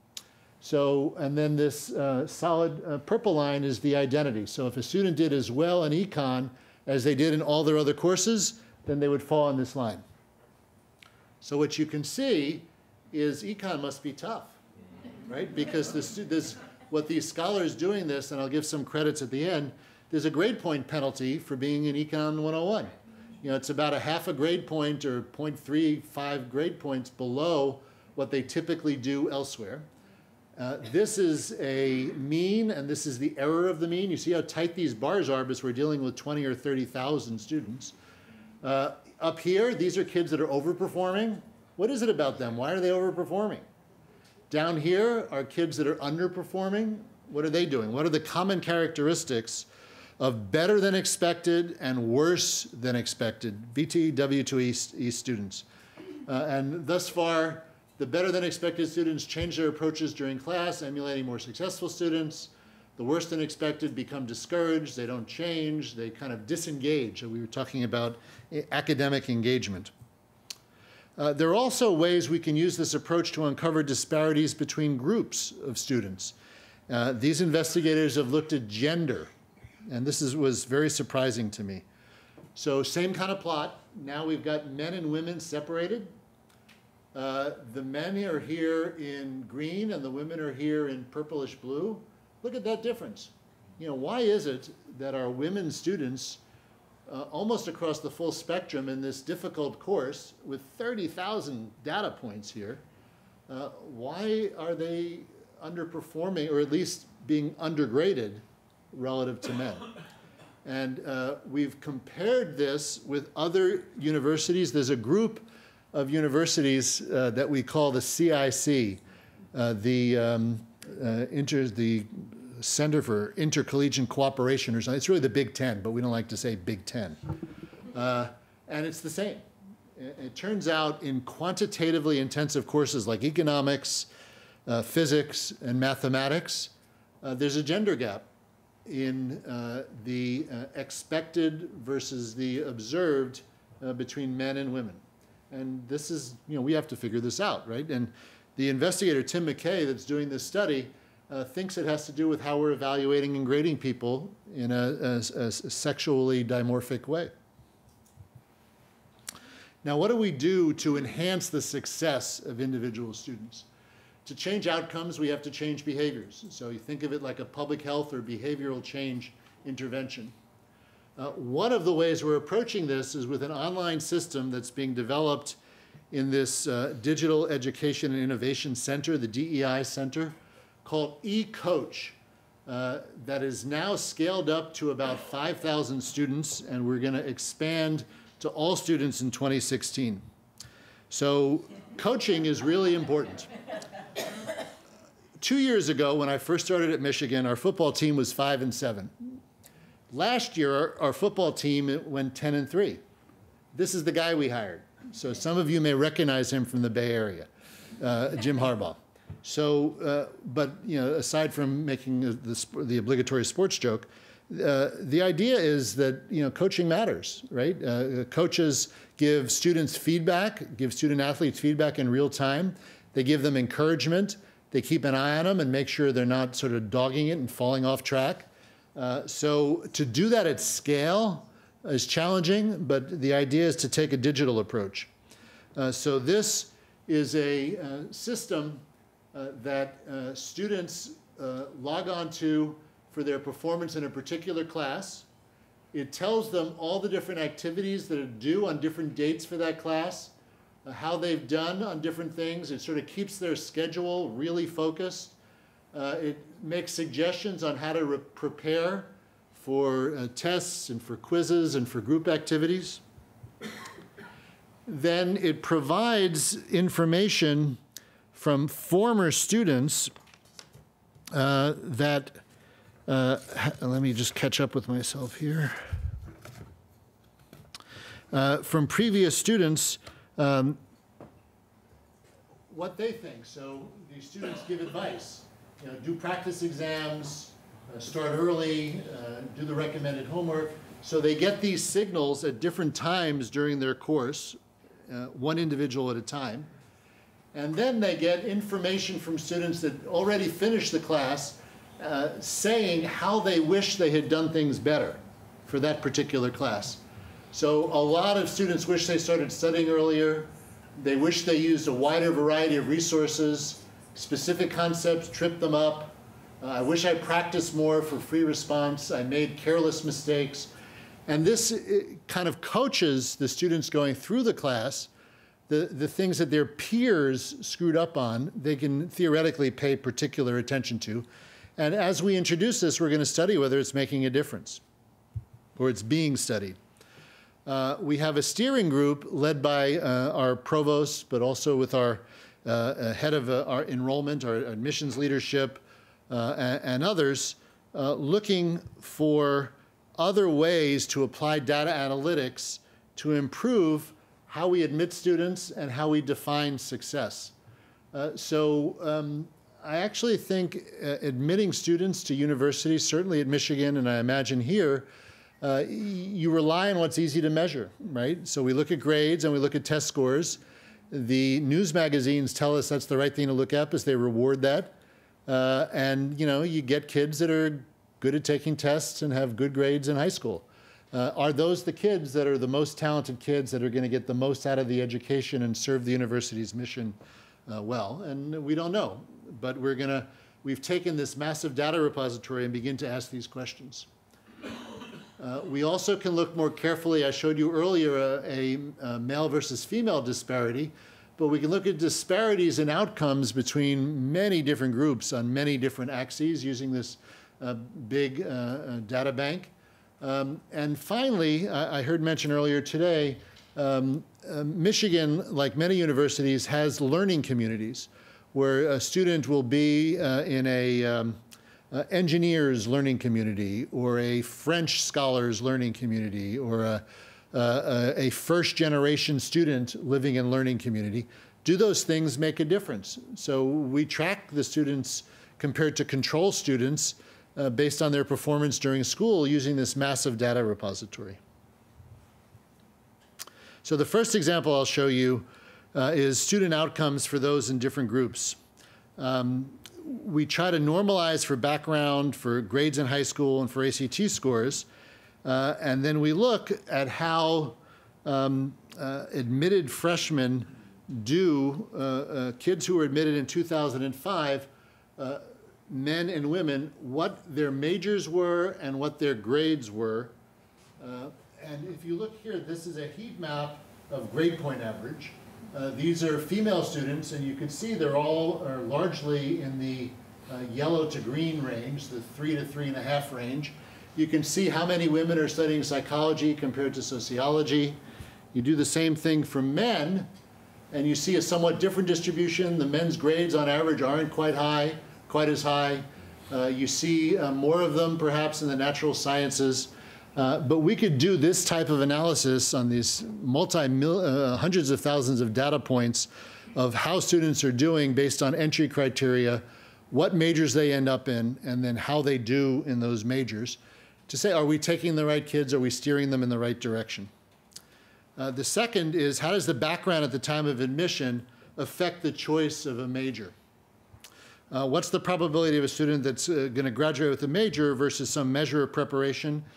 So, and then this uh, solid uh, purple line is the identity. So if a student did as well in econ as they did in all their other courses, then they would fall on this line. So what you can see is econ must be tough, right? Because this, this, what these scholars doing this, and I'll give some credits at the end, there's a grade point penalty for being in Econ one oh one. You know, it's about a half a grade point or zero point three five grade points below what they typically do elsewhere. Uh, this is a mean, and this is the error of the mean. You see how tight these bars are because we're dealing with twenty or thirty thousand students. Uh, up here, these are kids that are overperforming. What is it about them? Why are they overperforming? Down here are kids that are underperforming. What are they doing? What are the common characteristics of better than expected and worse than expected V T E, W two E, E students? Uh, and thus far, the better than expected students change their approaches during class, emulating more successful students. The worse than expected become discouraged, they don't change, they kind of disengage. We were talking about academic engagement. Uh, there are also ways we can use this approach to uncover disparities between groups of students. Uh, these investigators have looked at gender, and this is, was very surprising to me. So same kind of plot. Now we've got men and women separated. Uh, the men are here in green and the women are here in purplish blue. Look at that difference. You know, why is it that our women students, uh, almost across the full spectrum in this difficult course with thirty thousand data points here, uh, why are they underperforming or at least being undergraded relative to men? And uh, we've compared this with other universities. There's a group of universities uh, that we call the C I C, uh, the, um, uh, inter, the Center for Intercollegiate Cooperation or something. It's really the Big Ten, but we don't like to say Big Ten. Uh, and it's the same. It, it turns out in quantitatively intensive courses like economics, uh, physics, and mathematics, uh, there's a gender gap in uh, the uh, expected versus the observed uh, between men and women. And this is, you know, we have to figure this out, right? And the investigator, Tim McKay, that's doing this study, uh, thinks it has to do with how we're evaluating and grading people in a, a, a sexually dimorphic way. Now, what do we do to enhance the success of individual students? To change outcomes, we have to change behaviors. So you think of it like a public health or behavioral change intervention. Uh, one of the ways we're approaching this is with an online system that's being developed in this uh, Digital Education and Innovation Center, the D E I Center, called eCoach, uh, that is now scaled up to about five thousand students, and we're going to expand to all students in twenty sixteen. So coaching is really important. Two years ago, when I first started at Michigan, our football team was five and seven. Last year, our football team went ten and three. This is the guy we hired. So some of you may recognize him from the Bay Area, uh, Jim Harbaugh. So, uh, but you know, aside from making the, the, the obligatory sports joke, uh, the idea is that you know coaching matters, right? Uh, coaches give students feedback, give student athletes feedback in real time. They give them encouragement. They keep an eye on them and make sure they're not sort of dogging it and falling off track. Uh, so to do that at scale, is challenging, but the idea is to take a digital approach. Uh, so this is a uh, system uh, that uh, students uh, log on to for their performance in a particular class. It tells them all the different activities that are due on different dates for that class, uh, how they've done on different things. It sort of keeps their schedule really focused. Uh, it makes suggestions on how to re- prepare for uh, tests and for quizzes and for group activities. Then it provides information from former students uh, that, uh, let me just catch up with myself here. Uh, from previous students, um, what they think. So these students give advice. You know, do practice exams, uh, start early, uh, do the recommended homework. So they get these signals at different times during their course, uh, one individual at a time. And then they get information from students that already finished the class uh, saying how they wish they had done things better for that particular class. So a lot of students wish they started studying earlier. They wish they used a wider variety of resources. Specific concepts tripped them up. Uh, I wish I practiced more for free response. I made careless mistakes. And this kind of coaches the students going through the class. The, the things that their peers screwed up on, they can theoretically pay particular attention to. And as we introduce this, we're going to study whether it's making a difference or it's being studied. Uh, we have a steering group led by uh, our provost, but also with our uh, head of uh, our enrollment, our admissions leadership, uh, and, and others, uh, looking for other ways to apply data analytics to improve how we admit students and how we define success. Uh, so um, I actually think uh, admitting students to universities, certainly at Michigan, and I imagine here, uh, you rely on what's easy to measure, right? So we look at grades and we look at test scores. The news magazines tell us that's the right thing to look at because they reward that. Uh, and you know, you get kids that are good at taking tests and have good grades in high school. Uh, are those the kids that are the most talented kids that are going to get the most out of the education and serve the university's mission uh, well? And we don't know, but we're going to, we've taken this massive data repository and begin to ask these questions. Uh, we also can look more carefully. I showed you earlier a, a, a male versus female disparity, but we can look at disparities in outcomes between many different groups on many different axes using this uh, big uh, data bank. Um, and finally, I, I heard mentioned earlier today, um, uh, Michigan, like many universities, has learning communities where a student will be uh, in a um, uh, engineers learning community or a French scholars learning community or a, uh, a first generation student living in learning community. Do those things make a difference? So we track the students compared to control students Uh, based on their performance during school using this massive data repository. So the first example I'll show you uh, is student outcomes for those in different groups. Um, we try to normalize for background, for grades in high school, and for A C T scores. Uh, and then we look at how um, uh, admitted freshmen do, uh, uh, kids who were admitted in two thousand five, uh, men and women, what their majors were and what their grades were. Uh, and if you look here, this is a heat map of grade point average. Uh, these are female students, and you can see they're all are largely in the uh, yellow to green range, the three to three and a half range. You can see how many women are studying psychology compared to sociology. You do the same thing for men, and you see a somewhat different distribution. The men's grades on average aren't quite high. quite as high. Uh, you see uh, more of them perhaps in the natural sciences. Uh, but we could do this type of analysis on these multi mil uh, hundreds of thousands of data points of how students are doing based on entry criteria, what majors they end up in, and then how they do in those majors to say, are we taking the right kids? Are we steering them in the right direction? Uh, the second is, how does the background at the time of admission affect the choice of a major? Uh, what's the probability of a student that's uh, going to graduate with a major versus some measure of preparation?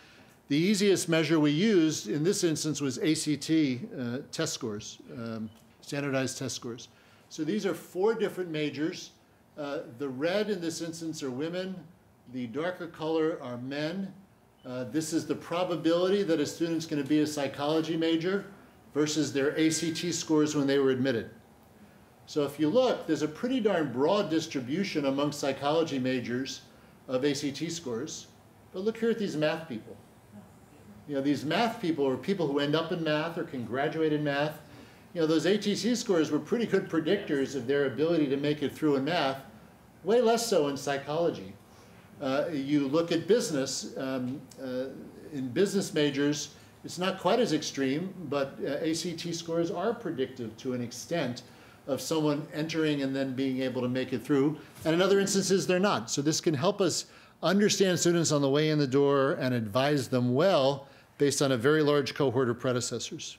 The easiest measure we used in this instance was A C T uh, test scores, um, standardized test scores. So these are four different majors. Uh, the red in this instance are women. The darker color are men. Uh, this is the probability that a student's going to be a psychology major versus their A C T scores when they were admitted. So if you look, there's a pretty darn broad distribution among psychology majors of A C T scores. But look here at these math people. You know, these math people are people who end up in math or can graduate in math. You know, those A T C scores were pretty good predictors of their ability to make it through in math, way less so in psychology. Uh, you look at business, um, uh, in business majors, it's not quite as extreme, but uh, A C T scores are predictive to an extent of someone entering and then being able to make it through. And in other instances, they're not. So this can help us understand students on the way in the door and advise them well based on a very large cohort of predecessors.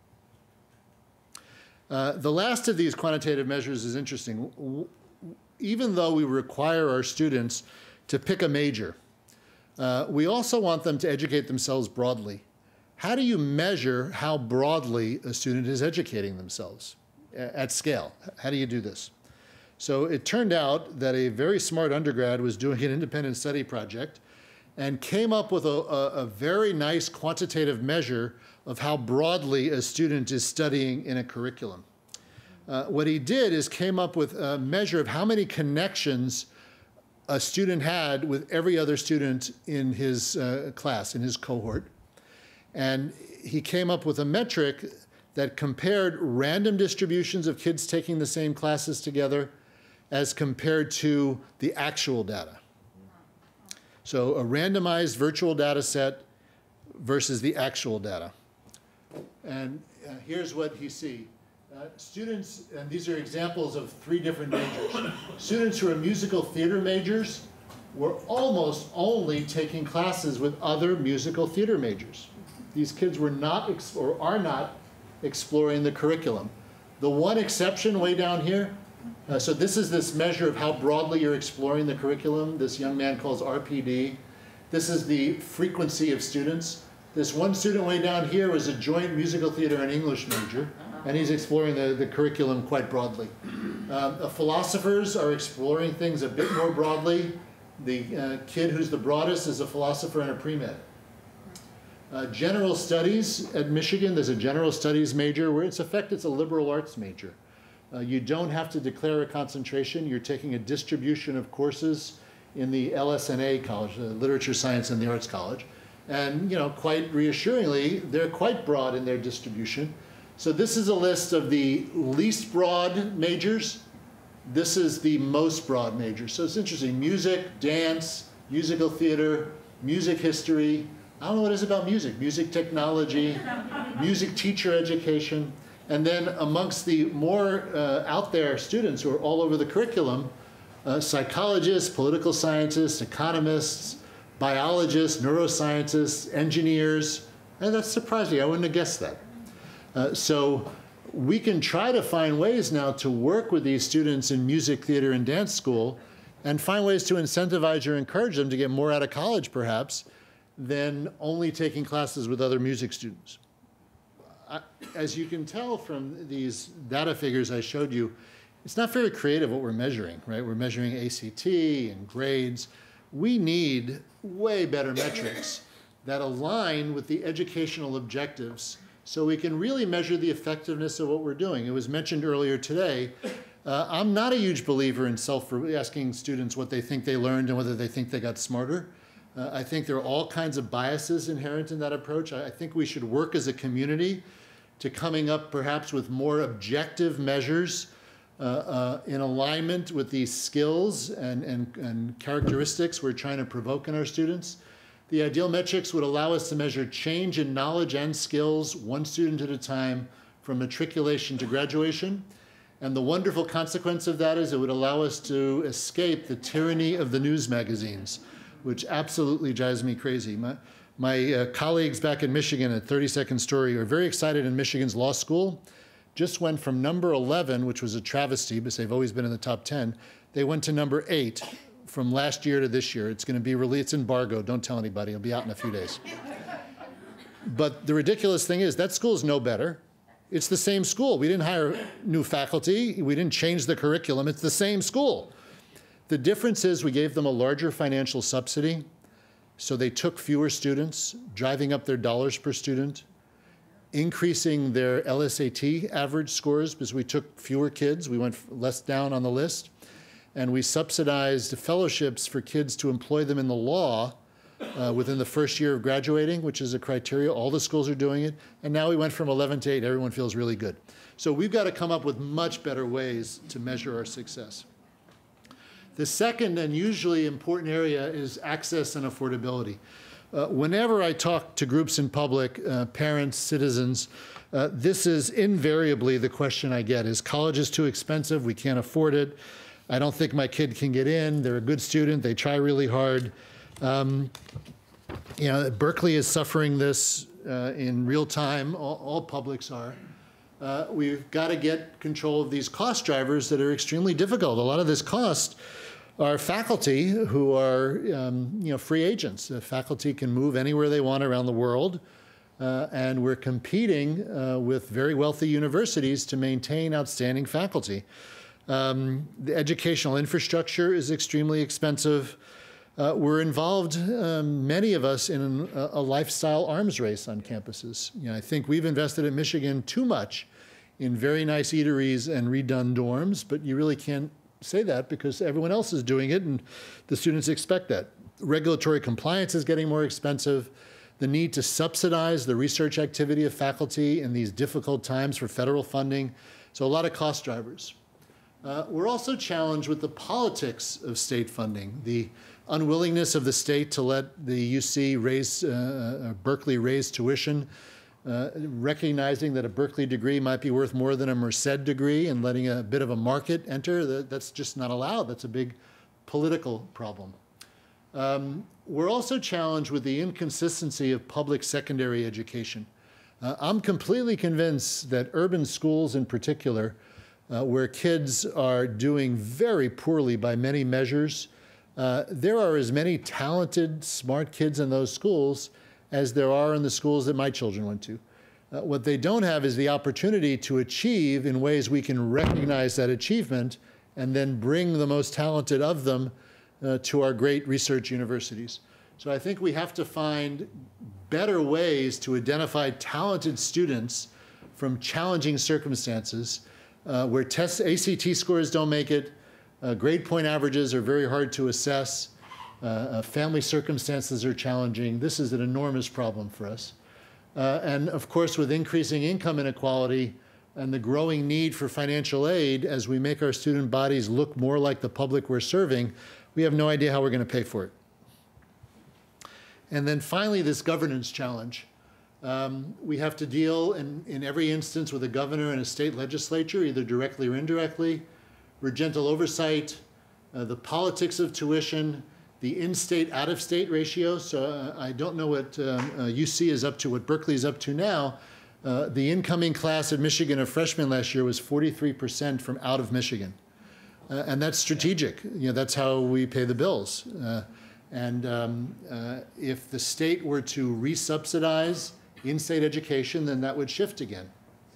Uh, the last of these quantitative measures is interesting. Even though we require our students to pick a major, uh, we also want them to educate themselves broadly. How do you measure how broadly a student is educating themselves at scale? How do you do this? So it turned out that a very smart undergrad was doing an independent study project and came up with a, a, a very nice quantitative measure of how broadly a student is studying in a curriculum. Uh, what he did is came up with a measure of how many connections a student had with every other student in his uh, class, in his cohort. And he came up with a metric that compared random distributions of kids taking the same classes together as compared to the actual data. So a randomized virtual data set versus the actual data. And uh, here's what he see. Uh, students, and these are examples of three different majors. Students who are musical theater majors were almost only taking classes with other musical theater majors. These kids were not, ex or are not, exploring the curriculum. The one exception way down here, uh, so this is this measure of how broadly you're exploring the curriculum. This young man calls R P D. This is the frequency of students. This one student way down here was a joint musical theater and English major, and he's exploring the, the curriculum quite broadly. Um, uh, philosophers are exploring things a bit more broadly. The uh, kid who's the broadest is a philosopher and a pre-med. Uh, general studies at Michigan, there's a general studies major where it's in effect it's a liberal arts major. Uh, you don't have to declare a concentration. You're taking a distribution of courses in the L S N A college, the Literature, Science, and the Arts College. And you know, quite reassuringly, they're quite broad in their distribution. So this is a list of the least broad majors. This is the most broad major. So it's interesting, music, dance, musical theater, music history. I don't know what it is about music, music technology, music teacher education. And then amongst the more uh, out there students who are all over the curriculum, uh, psychologists, political scientists, economists, biologists, neuroscientists, engineers. And that's surprising, I wouldn't have guessed that. Uh, so we can try to find ways now to work with these students in music, theater, and dance school and find ways to incentivize or encourage them to get more out of college, perhaps, than only taking classes with other music students. I, as you can tell from these data figures I showed you, it's not very creative what we're measuring, right? We're measuring A C T and grades. We need way better metrics that align with the educational objectives so we can really measure the effectiveness of what we're doing. It was mentioned earlier today, uh, I'm not a huge believer in self asking students what they think they learned and whether they think they got smarter. Uh, I think there are all kinds of biases inherent in that approach. I, I think we should work as a community to coming up perhaps with more objective measures uh, uh, in alignment with these skills and, and, and characteristics we're trying to provoke in our students. The ideal metrics would allow us to measure change in knowledge and skills one student at a time from matriculation to graduation. And the wonderful consequence of that is it would allow us to escape the tyranny of the news magazines, which absolutely drives me crazy. My, my uh, colleagues back in Michigan at thirty-second Story are very excited in Michigan's law school. Just went from number eleven, which was a travesty because they've always been in the top ten, they went to number eight from last year to this year. It's going to be released, it's embargo, don't tell anybody, it'll be out in a few days. but the ridiculous thing is that school's no better. It's the same school. We didn't hire new faculty. We didn't change the curriculum. It's the same school. The difference is we gave them a larger financial subsidy, so they took fewer students, driving up their dollars per student, increasing their L S A T average scores because we took fewer kids. We went less down on the list. And we subsidized fellowships for kids to employ them in the law uh, within the first year of graduating, which is a criteria. All the schools are doing it. And now we went from eleven to eight. Everyone feels really good. So we've got to come up with much better ways to measure our success. The second and usually important area is access and affordability. Uh, whenever I talk to groups in public, uh, parents, citizens, uh, this is invariably the question I get is college is too expensive, we can't afford it, I don't think my kid can get in, they're a good student, they try really hard. Um, you know, Berkeley is suffering this uh, in real time, all, all publics are. Uh, we've got to get control of these cost drivers that are extremely difficult. A lot of this cost are faculty who are um, you know, free agents. The faculty can move anywhere they want around the world, uh, and we're competing uh, with very wealthy universities to maintain outstanding faculty. Um, the educational infrastructure is extremely expensive. Uh, we're involved, um, many of us, in a, a lifestyle arms race on campuses. You know, I think we've invested at Michigan too much in very nice eateries and redone dorms, but you really can't say that because everyone else is doing it and the students expect that. Regulatory compliance is getting more expensive. The need to subsidize the research activity of faculty in these difficult times for federal funding. So a lot of cost drivers. Uh, we're also challenged with the politics of state funding, the unwillingness of the state to let the U C raise, uh, Berkeley raise tuition, uh, recognizing that a Berkeley degree might be worth more than a Merced degree and letting a bit of a market enter. That, that's just not allowed. That's a big political problem. Um, we're also challenged with the inconsistency of public secondary education. Uh, I'm completely convinced that urban schools in particular, uh, where kids are doing very poorly by many measures, uh, there are as many talented, smart kids in those schools as there are in the schools that my children went to. Uh, what they don't have is the opportunity to achieve in ways we can recognize that achievement and then bring the most talented of them uh, to our great research universities. So I think we have to find better ways to identify talented students from challenging circumstances uh, where test A C T scores don't make it, uh, grade point averages are very hard to assess, uh, uh, family circumstances are challenging. This is an enormous problem for us. Uh, and of course, with increasing income inequality and the growing need for financial aid as we make our student bodies look more like the public we're serving, we have no idea how we're going to pay for it. And then finally, this governance challenge. Um, we have to deal in, in every instance with a governor and a state legislature, either directly or indirectly, regental oversight, uh, the politics of tuition, the in-state, out-of-state ratio. So uh, I don't know what um, uh, U C is up to, what Berkeley is up to now. Uh, the incoming class at Michigan of freshmen last year was forty-three percent from out of Michigan. Uh, and that's strategic. You know, that's how we pay the bills. Uh, and um, uh, if the state were to resubsidize in-state education, then that would shift again.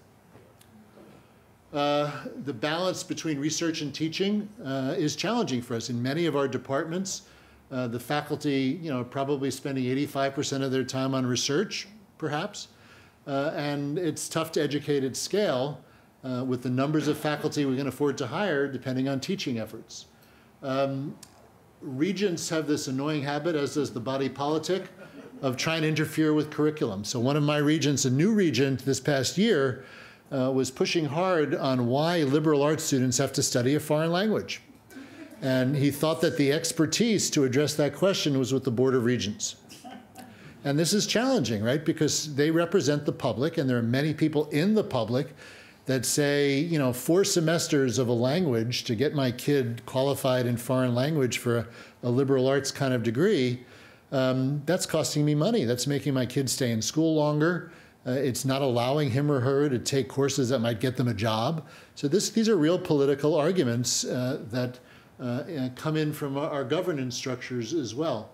Uh, the balance between research and teaching uh, is challenging for us. In many of our departments, uh, the faculty, you know, probably spending eighty-five percent of their time on research, perhaps, uh, and it's tough to educate at scale uh, with the numbers of faculty we can afford to hire, depending on teaching efforts. Um, regents have this annoying habit, as does the body politic, of trying to interfere with curriculum. So one of my regents, a new regent this past year, uh, was pushing hard on why liberal arts students have to study a foreign language. And he thought that the expertise to address that question was with the Board of Regents. And this is challenging, right? Because they represent the public, and there are many people in the public that say, you know, four semesters of a language to get my kid qualified in foreign language for a, a liberal arts kind of degree, um, that's costing me money. That's making my kid stay in school longer. Uh, it's not allowing him or her to take courses that might get them a job. So this, these are real political arguments uh, that uh, come in from our governance structures as well.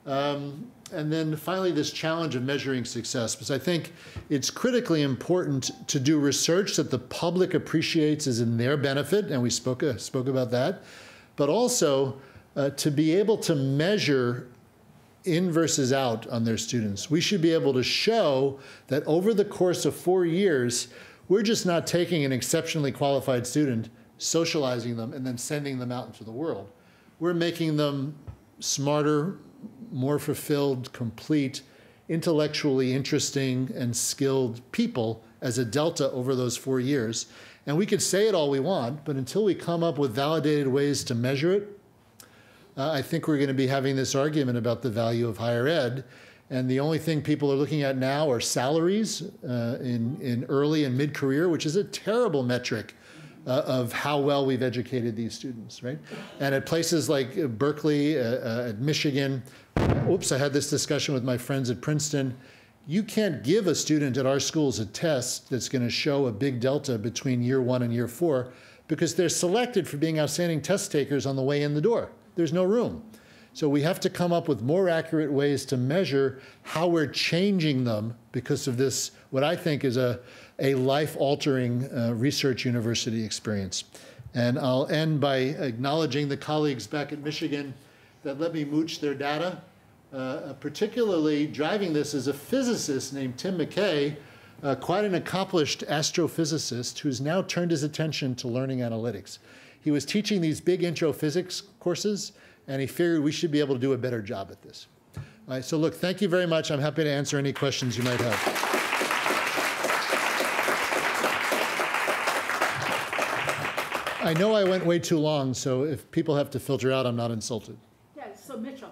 Um, and then finally, this challenge of measuring success, because I think it's critically important to do research that the public appreciates is in their benefit, and we spoke, uh, spoke about that, but also uh, to be able to measure in versus out on their students. We should be able to show that over the course of four years, we're just not taking an exceptionally qualified student, socializing them, and then sending them out into the world. We're making them smarter, more fulfilled, complete, intellectually interesting, and skilled people as a delta over those four years. And we could say it all we want, but until we come up with validated ways to measure it, uh, I think we're going to be having this argument about the value of higher ed. And the only thing people are looking at now are salaries uh, in, in early and mid-career, which is a terrible metric uh, of how well we've educated these students, right? And at places like Berkeley, uh, uh, at Michigan, oops, I had this discussion with my friends at Princeton. You can't give a student at our schools a test that's going to show a big delta between year one and year four because they're selected for being outstanding test takers on the way in the door. There's no room. So we have to come up with more accurate ways to measure how we're changing them because of this, what I think is a, a life-altering uh, research university experience. And I'll end by acknowledging the colleagues back at Michigan that let me mooch their data. Uh, particularly driving this is a physicist named Tim McKay, uh, quite an accomplished astrophysicist who's now turned his attention to learning analytics. He was teaching these big intro physics courses, and he figured we should be able to do a better job at this. All right, so look, thank you very much. I'm happy to answer any questions you might have. I know I went way too long, so if people have to filter out, I'm not insulted. Yeah, so Mitchell.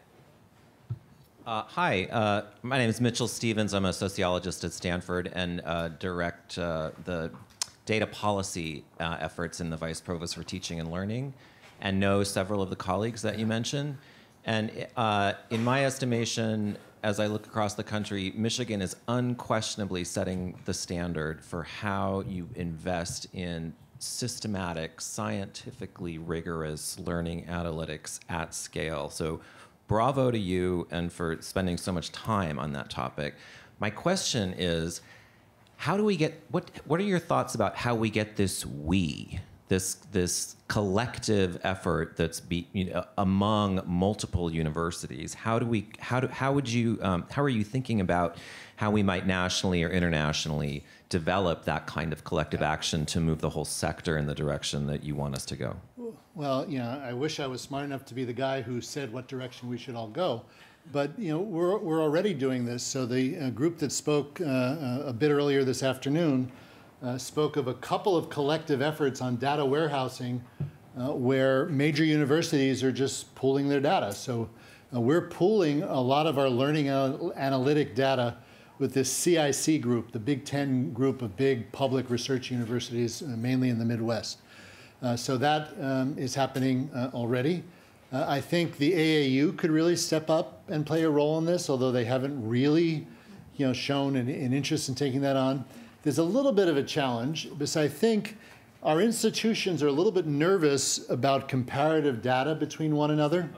Uh, hi, uh, my name is Mitchell Stevens. I'm a sociologist at Stanford and uh, direct uh, the data policy uh, efforts in the Vice Provost for Teaching and Learning, and know several of the colleagues that you mentioned. And uh, in my estimation, as I look across the country, Michigan is unquestionably setting the standard for how you invest in systematic, scientifically rigorous learning analytics at scale. So bravo to you and for spending so much time on that topic. My question is, how do we get, what, what are your thoughts about how we get this we, this, this collective effort that's be, you know, among multiple universities? How do we, how, do, how would you, um, how are you thinking about how we might nationally or internationally develop that kind of collective action to move the whole sector in the direction that you want us to go? Well, you know, I wish I was smart enough to be the guy who said what direction we should all go. But, you know, we're, we're already doing this. So the uh, group that spoke uh, a bit earlier this afternoon uh, spoke of a couple of collective efforts on data warehousing uh, where major universities are just pooling their data. So uh, we're pooling a lot of our learning anal analytic data with this C I C group, the Big Ten group of big public research universities, uh, mainly in the Midwest. Uh, so that um, is happening uh, already. Uh, I think the A A U could really step up and play a role in this, although they haven't really, you know, shown an, an interest in taking that on. There's a little bit of a challenge, because I think our institutions are a little bit nervous about comparative data between one another.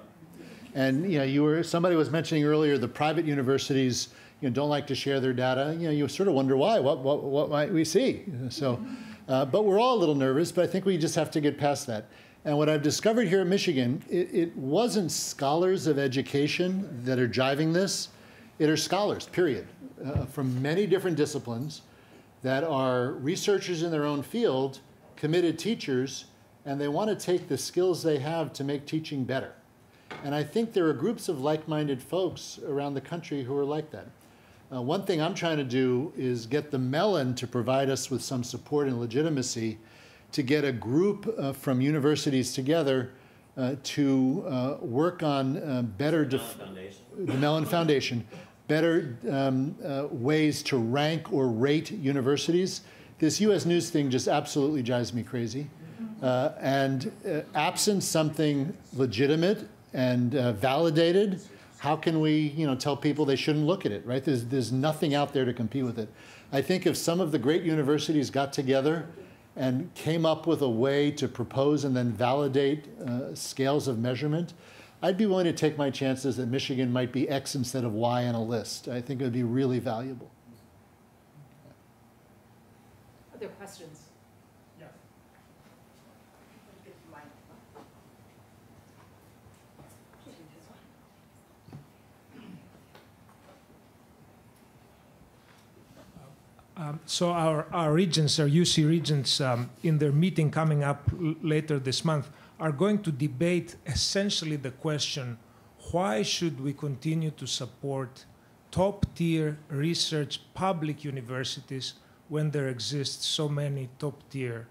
And you know, you were somebody was mentioning earlier the private universities, you know, don't like to share their data. You know, you sort of wonder why. What what what might we see? So. Uh, but we're all a little nervous, but I think we just have to get past that. And what I've discovered here at Michigan, it, it wasn't scholars of education that are driving this. It are scholars, period, uh, from many different disciplines that are researchers in their own field, committed teachers, and they want to take the skills they have to make teaching better. And I think there are groups of like-minded folks around the country who are like that. Uh, one thing I'm trying to do is get the Mellon to provide us with some support and legitimacy to get a group uh, from universities together uh, to uh, work on uh, better, the Mellon, the Mellon Foundation, better um, uh, ways to rank or rate universities. This U S News thing just absolutely drives me crazy. Uh, and uh, absent something legitimate and uh, validated, how can we, you know, tell people they shouldn't look at it, right? There's, there's nothing out there to compete with it. I think if some of the great universities got together and came up with a way to propose and then validate uh, scales of measurement, I'd be willing to take my chances that Michigan might be X instead of Y on a list. I think it would be really valuable. Other questions? Yeah. Um, so our, our regents, our U C regents, um, in their meeting coming up l- later this month, are going to debate essentially the question, why should we continue to support top-tier research public universities when there exist so many top-tier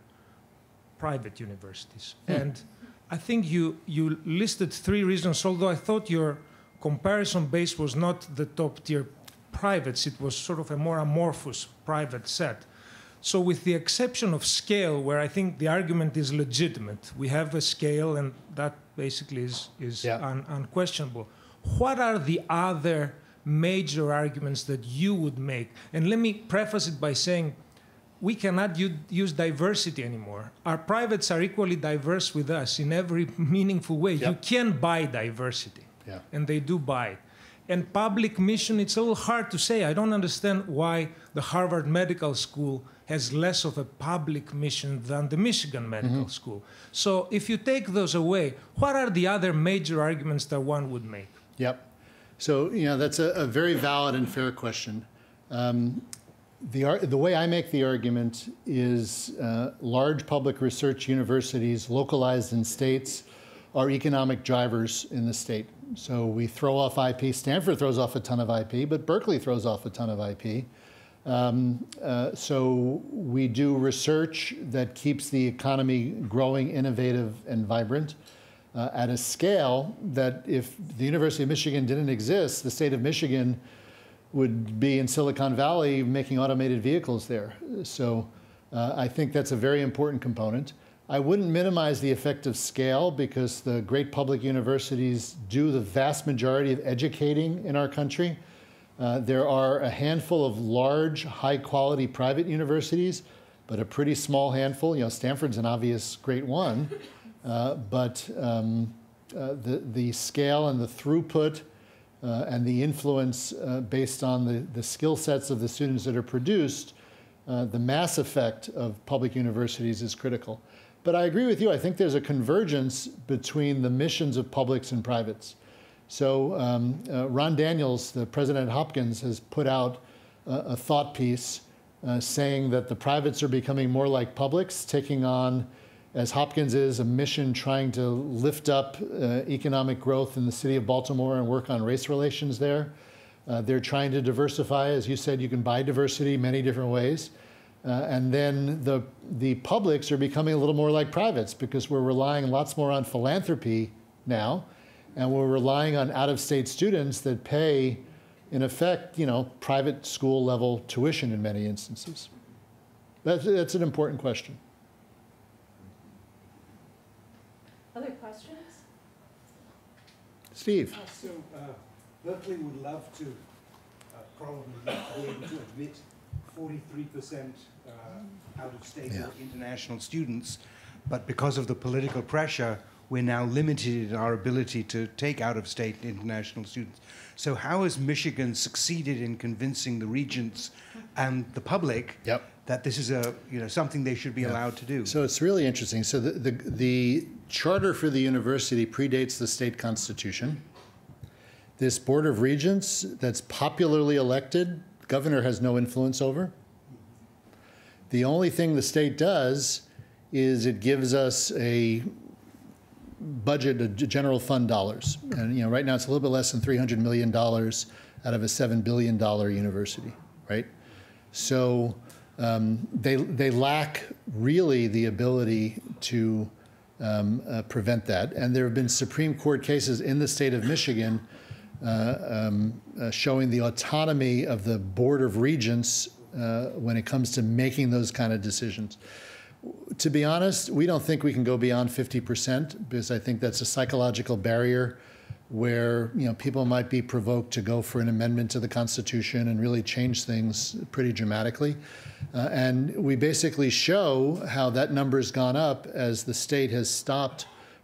private universities? Mm. And I think you, you listed three reasons, although I thought your comparison base was not the top-tier privates, it was sort of a more amorphous private set. So with the exception of scale, where I think the argument is legitimate, we have a scale and that basically is, is yeah. un, unquestionable. What are the other major arguments that you would make? And let me preface it by saying, we cannot u- use diversity anymore. Our privates are equally diverse with us in every meaningful way. Yep. You can buy diversity, yeah. and they do buy it. And public mission, it's a little hard to say. I don't understand why the Harvard Medical School has less of a public mission than the Michigan Medical mm-hmm. School. So if you take those away, what are the other major arguments that one would make? Yep. So, you know, that's a, a very valid and fair question. Um, the, the way I make the argument is uh, large public research universities localized in states are economic drivers in the state. So we throw off I P. Stanford throws off a ton of I P, but Berkeley throws off a ton of I P. Um, uh, so we do research that keeps the economy growing, innovative, and vibrant uh, at a scale that if the University of Michigan didn't exist, the state of Michigan would be in Silicon Valley making automated vehicles there. So uh, I think that's a very important component. I wouldn't minimize the effect of scale because the great public universities do the vast majority of educating in our country. Uh, there are a handful of large, high-quality private universities, but a pretty small handful. You know, Stanford's an obvious great one, uh, but um, uh, the, the scale and the throughput uh, and the influence uh, based on the, the skill sets of the students that are produced, uh, the mass effect of public universities is critical. But I agree with you. I think there's a convergence between the missions of publics and privates. So um, uh, Ron Daniels, the president at Hopkins, has put out uh, a thought piece uh, saying that the privates are becoming more like publics, taking on, as Hopkins is, a mission trying to lift up uh, economic growth in the city of Baltimore and work on race relations there. Uh, they're trying to diversify. As you said, you can buy diversity many different ways. Uh, and then the, the publics are becoming a little more like privates because we're relying lots more on philanthropy now, and we're relying on out-of-state students that pay, in effect, you know, private school level tuition in many instances. That's, that's an important question. Other questions? Steve. Uh, so uh, Berkeley would love to uh, probably be able to admit forty-three percent uh, out-of-state Yeah. or international students, but because of the political pressure, we're now limited in our ability to take out-of-state international students. So how has Michigan succeeded in convincing the regents and the public Yep. that this is a, you know, something they should be Yeah. allowed to do? So it's really interesting. So the, the, the charter for the university predates the state constitution. This board of regents that's popularly elected, the governor has no influence over. The only thing the state does is it gives us a budget of general fund dollars. And you know, right now it's a little bit less than three hundred million dollars out of a seven billion dollars university, right? So um, they, they lack really the ability to um, uh, prevent that. And there have been Supreme Court cases in the state of Michigan uh, um, uh, showing the autonomy of the Board of Regents uh, when it comes to making those kind of decisions. To be honest, we don't think we can go beyond fifty percent because I think that's a psychological barrier where, you know, people might be provoked to go for an amendment to the Constitution and really change things pretty dramatically. Uh, and we basically show how that number's gone up as the state has stopped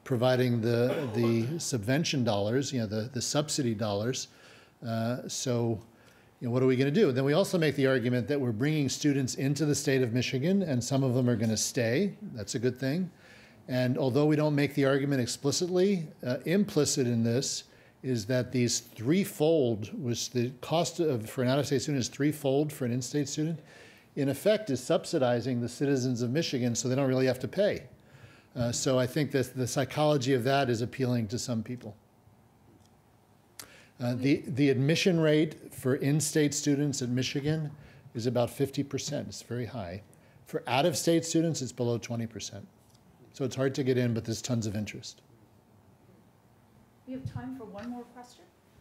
providing the, the subvention dollars, you know, the, the subsidy dollars. Uh, so, you know, what are we going to do? Then we also make the argument that we're bringing students into the state of Michigan, and some of them are going to stay. That's a good thing. And although we don't make the argument explicitly, uh, implicit in this is that these threefold, was the cost of, for an out-of-state student is threefold for an in-state student, in effect is subsidizing the citizens of Michigan so they don't really have to pay. Uh, so I think that the psychology of that is appealing to some people. Uh, the, the admission rate for in-state students at Michigan is about fifty percent. It's very high. For out-of-state students, it's below twenty percent. So it's hard to get in, but there's tons of interest. We have time for one more question.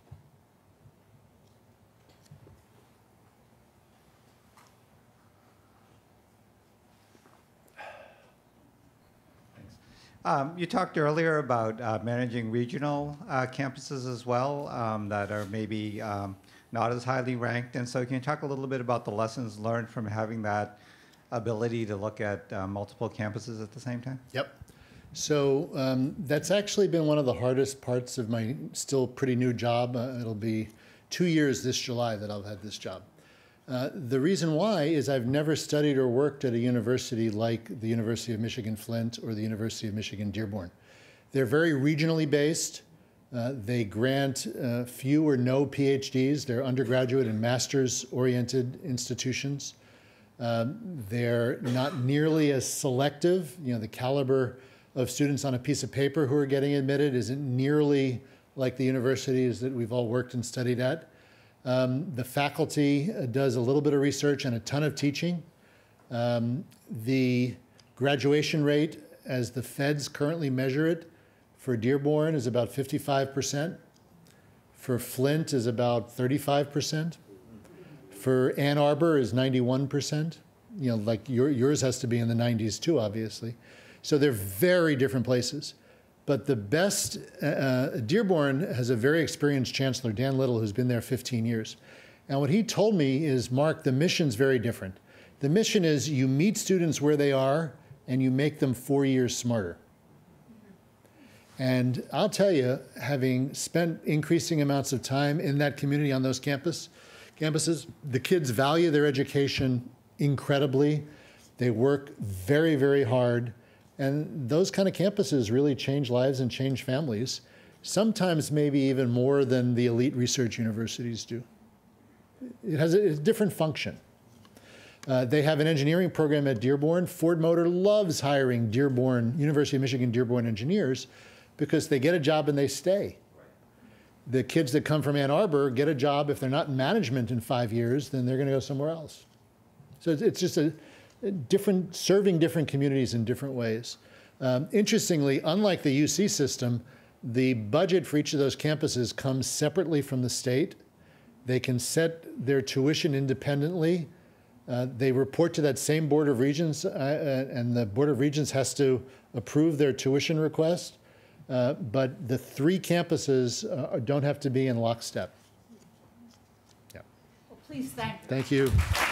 Um, you talked earlier about uh, managing regional uh, campuses as well um, that are maybe um, not as highly ranked. And so can you talk a little bit about the lessons learned from having that ability to look at uh, multiple campuses at the same time? Yep. So um, that's actually been one of the hardest parts of my still pretty new job. Uh, it'll be two years this July that I've had this job. Uh, the reason why is I've never studied or worked at a university like the University of Michigan Flint or the University of Michigan Dearborn. They're very regionally based. Uh, they grant uh, few or no PhDs. They're undergraduate and master's oriented institutions. Um, they're not nearly as selective. You know, the caliber of students on a piece of paper who are getting admitted isn't nearly like the universities that we've all worked and studied at. Um, the faculty does a little bit of research and a ton of teaching. Um, the graduation rate, as the feds currently measure it, for Dearborn is about fifty-five percent. For Flint is about thirty-five percent. For Ann Arbor is ninety-one percent. You know, like your, yours has to be in the nineties too, obviously. So they're very different places. But the best, uh, Dearborn has a very experienced chancellor, Dan Little, who's been there fifteen years. And what he told me is, Mark, the mission's very different. The mission is you meet students where they are and you make them four years smarter. And I'll tell you, having spent increasing amounts of time in that community on those campus, campuses, the kids value their education incredibly. They work very, very hard. And those kind of campuses really change lives and change families, sometimes maybe even more than the elite research universities do. It has a, a different function. Uh, they have an engineering program at Dearborn. Ford Motor loves hiring Dearborn, University of Michigan Dearborn engineers because they get a job and they stay. The kids that come from Ann Arbor get a job. If they're not in management in five years, then they're going to go somewhere else. So it's, it's just a different, serving different communities in different ways. Um, interestingly, unlike the U C system, the budget for each of those campuses comes separately from the state. They can set their tuition independently. Uh, they report to that same Board of Regents, uh, and the Board of Regents has to approve their tuition request. Uh, but the three campuses uh, don't have to be in lockstep. Yeah. Well, please thank Thank you.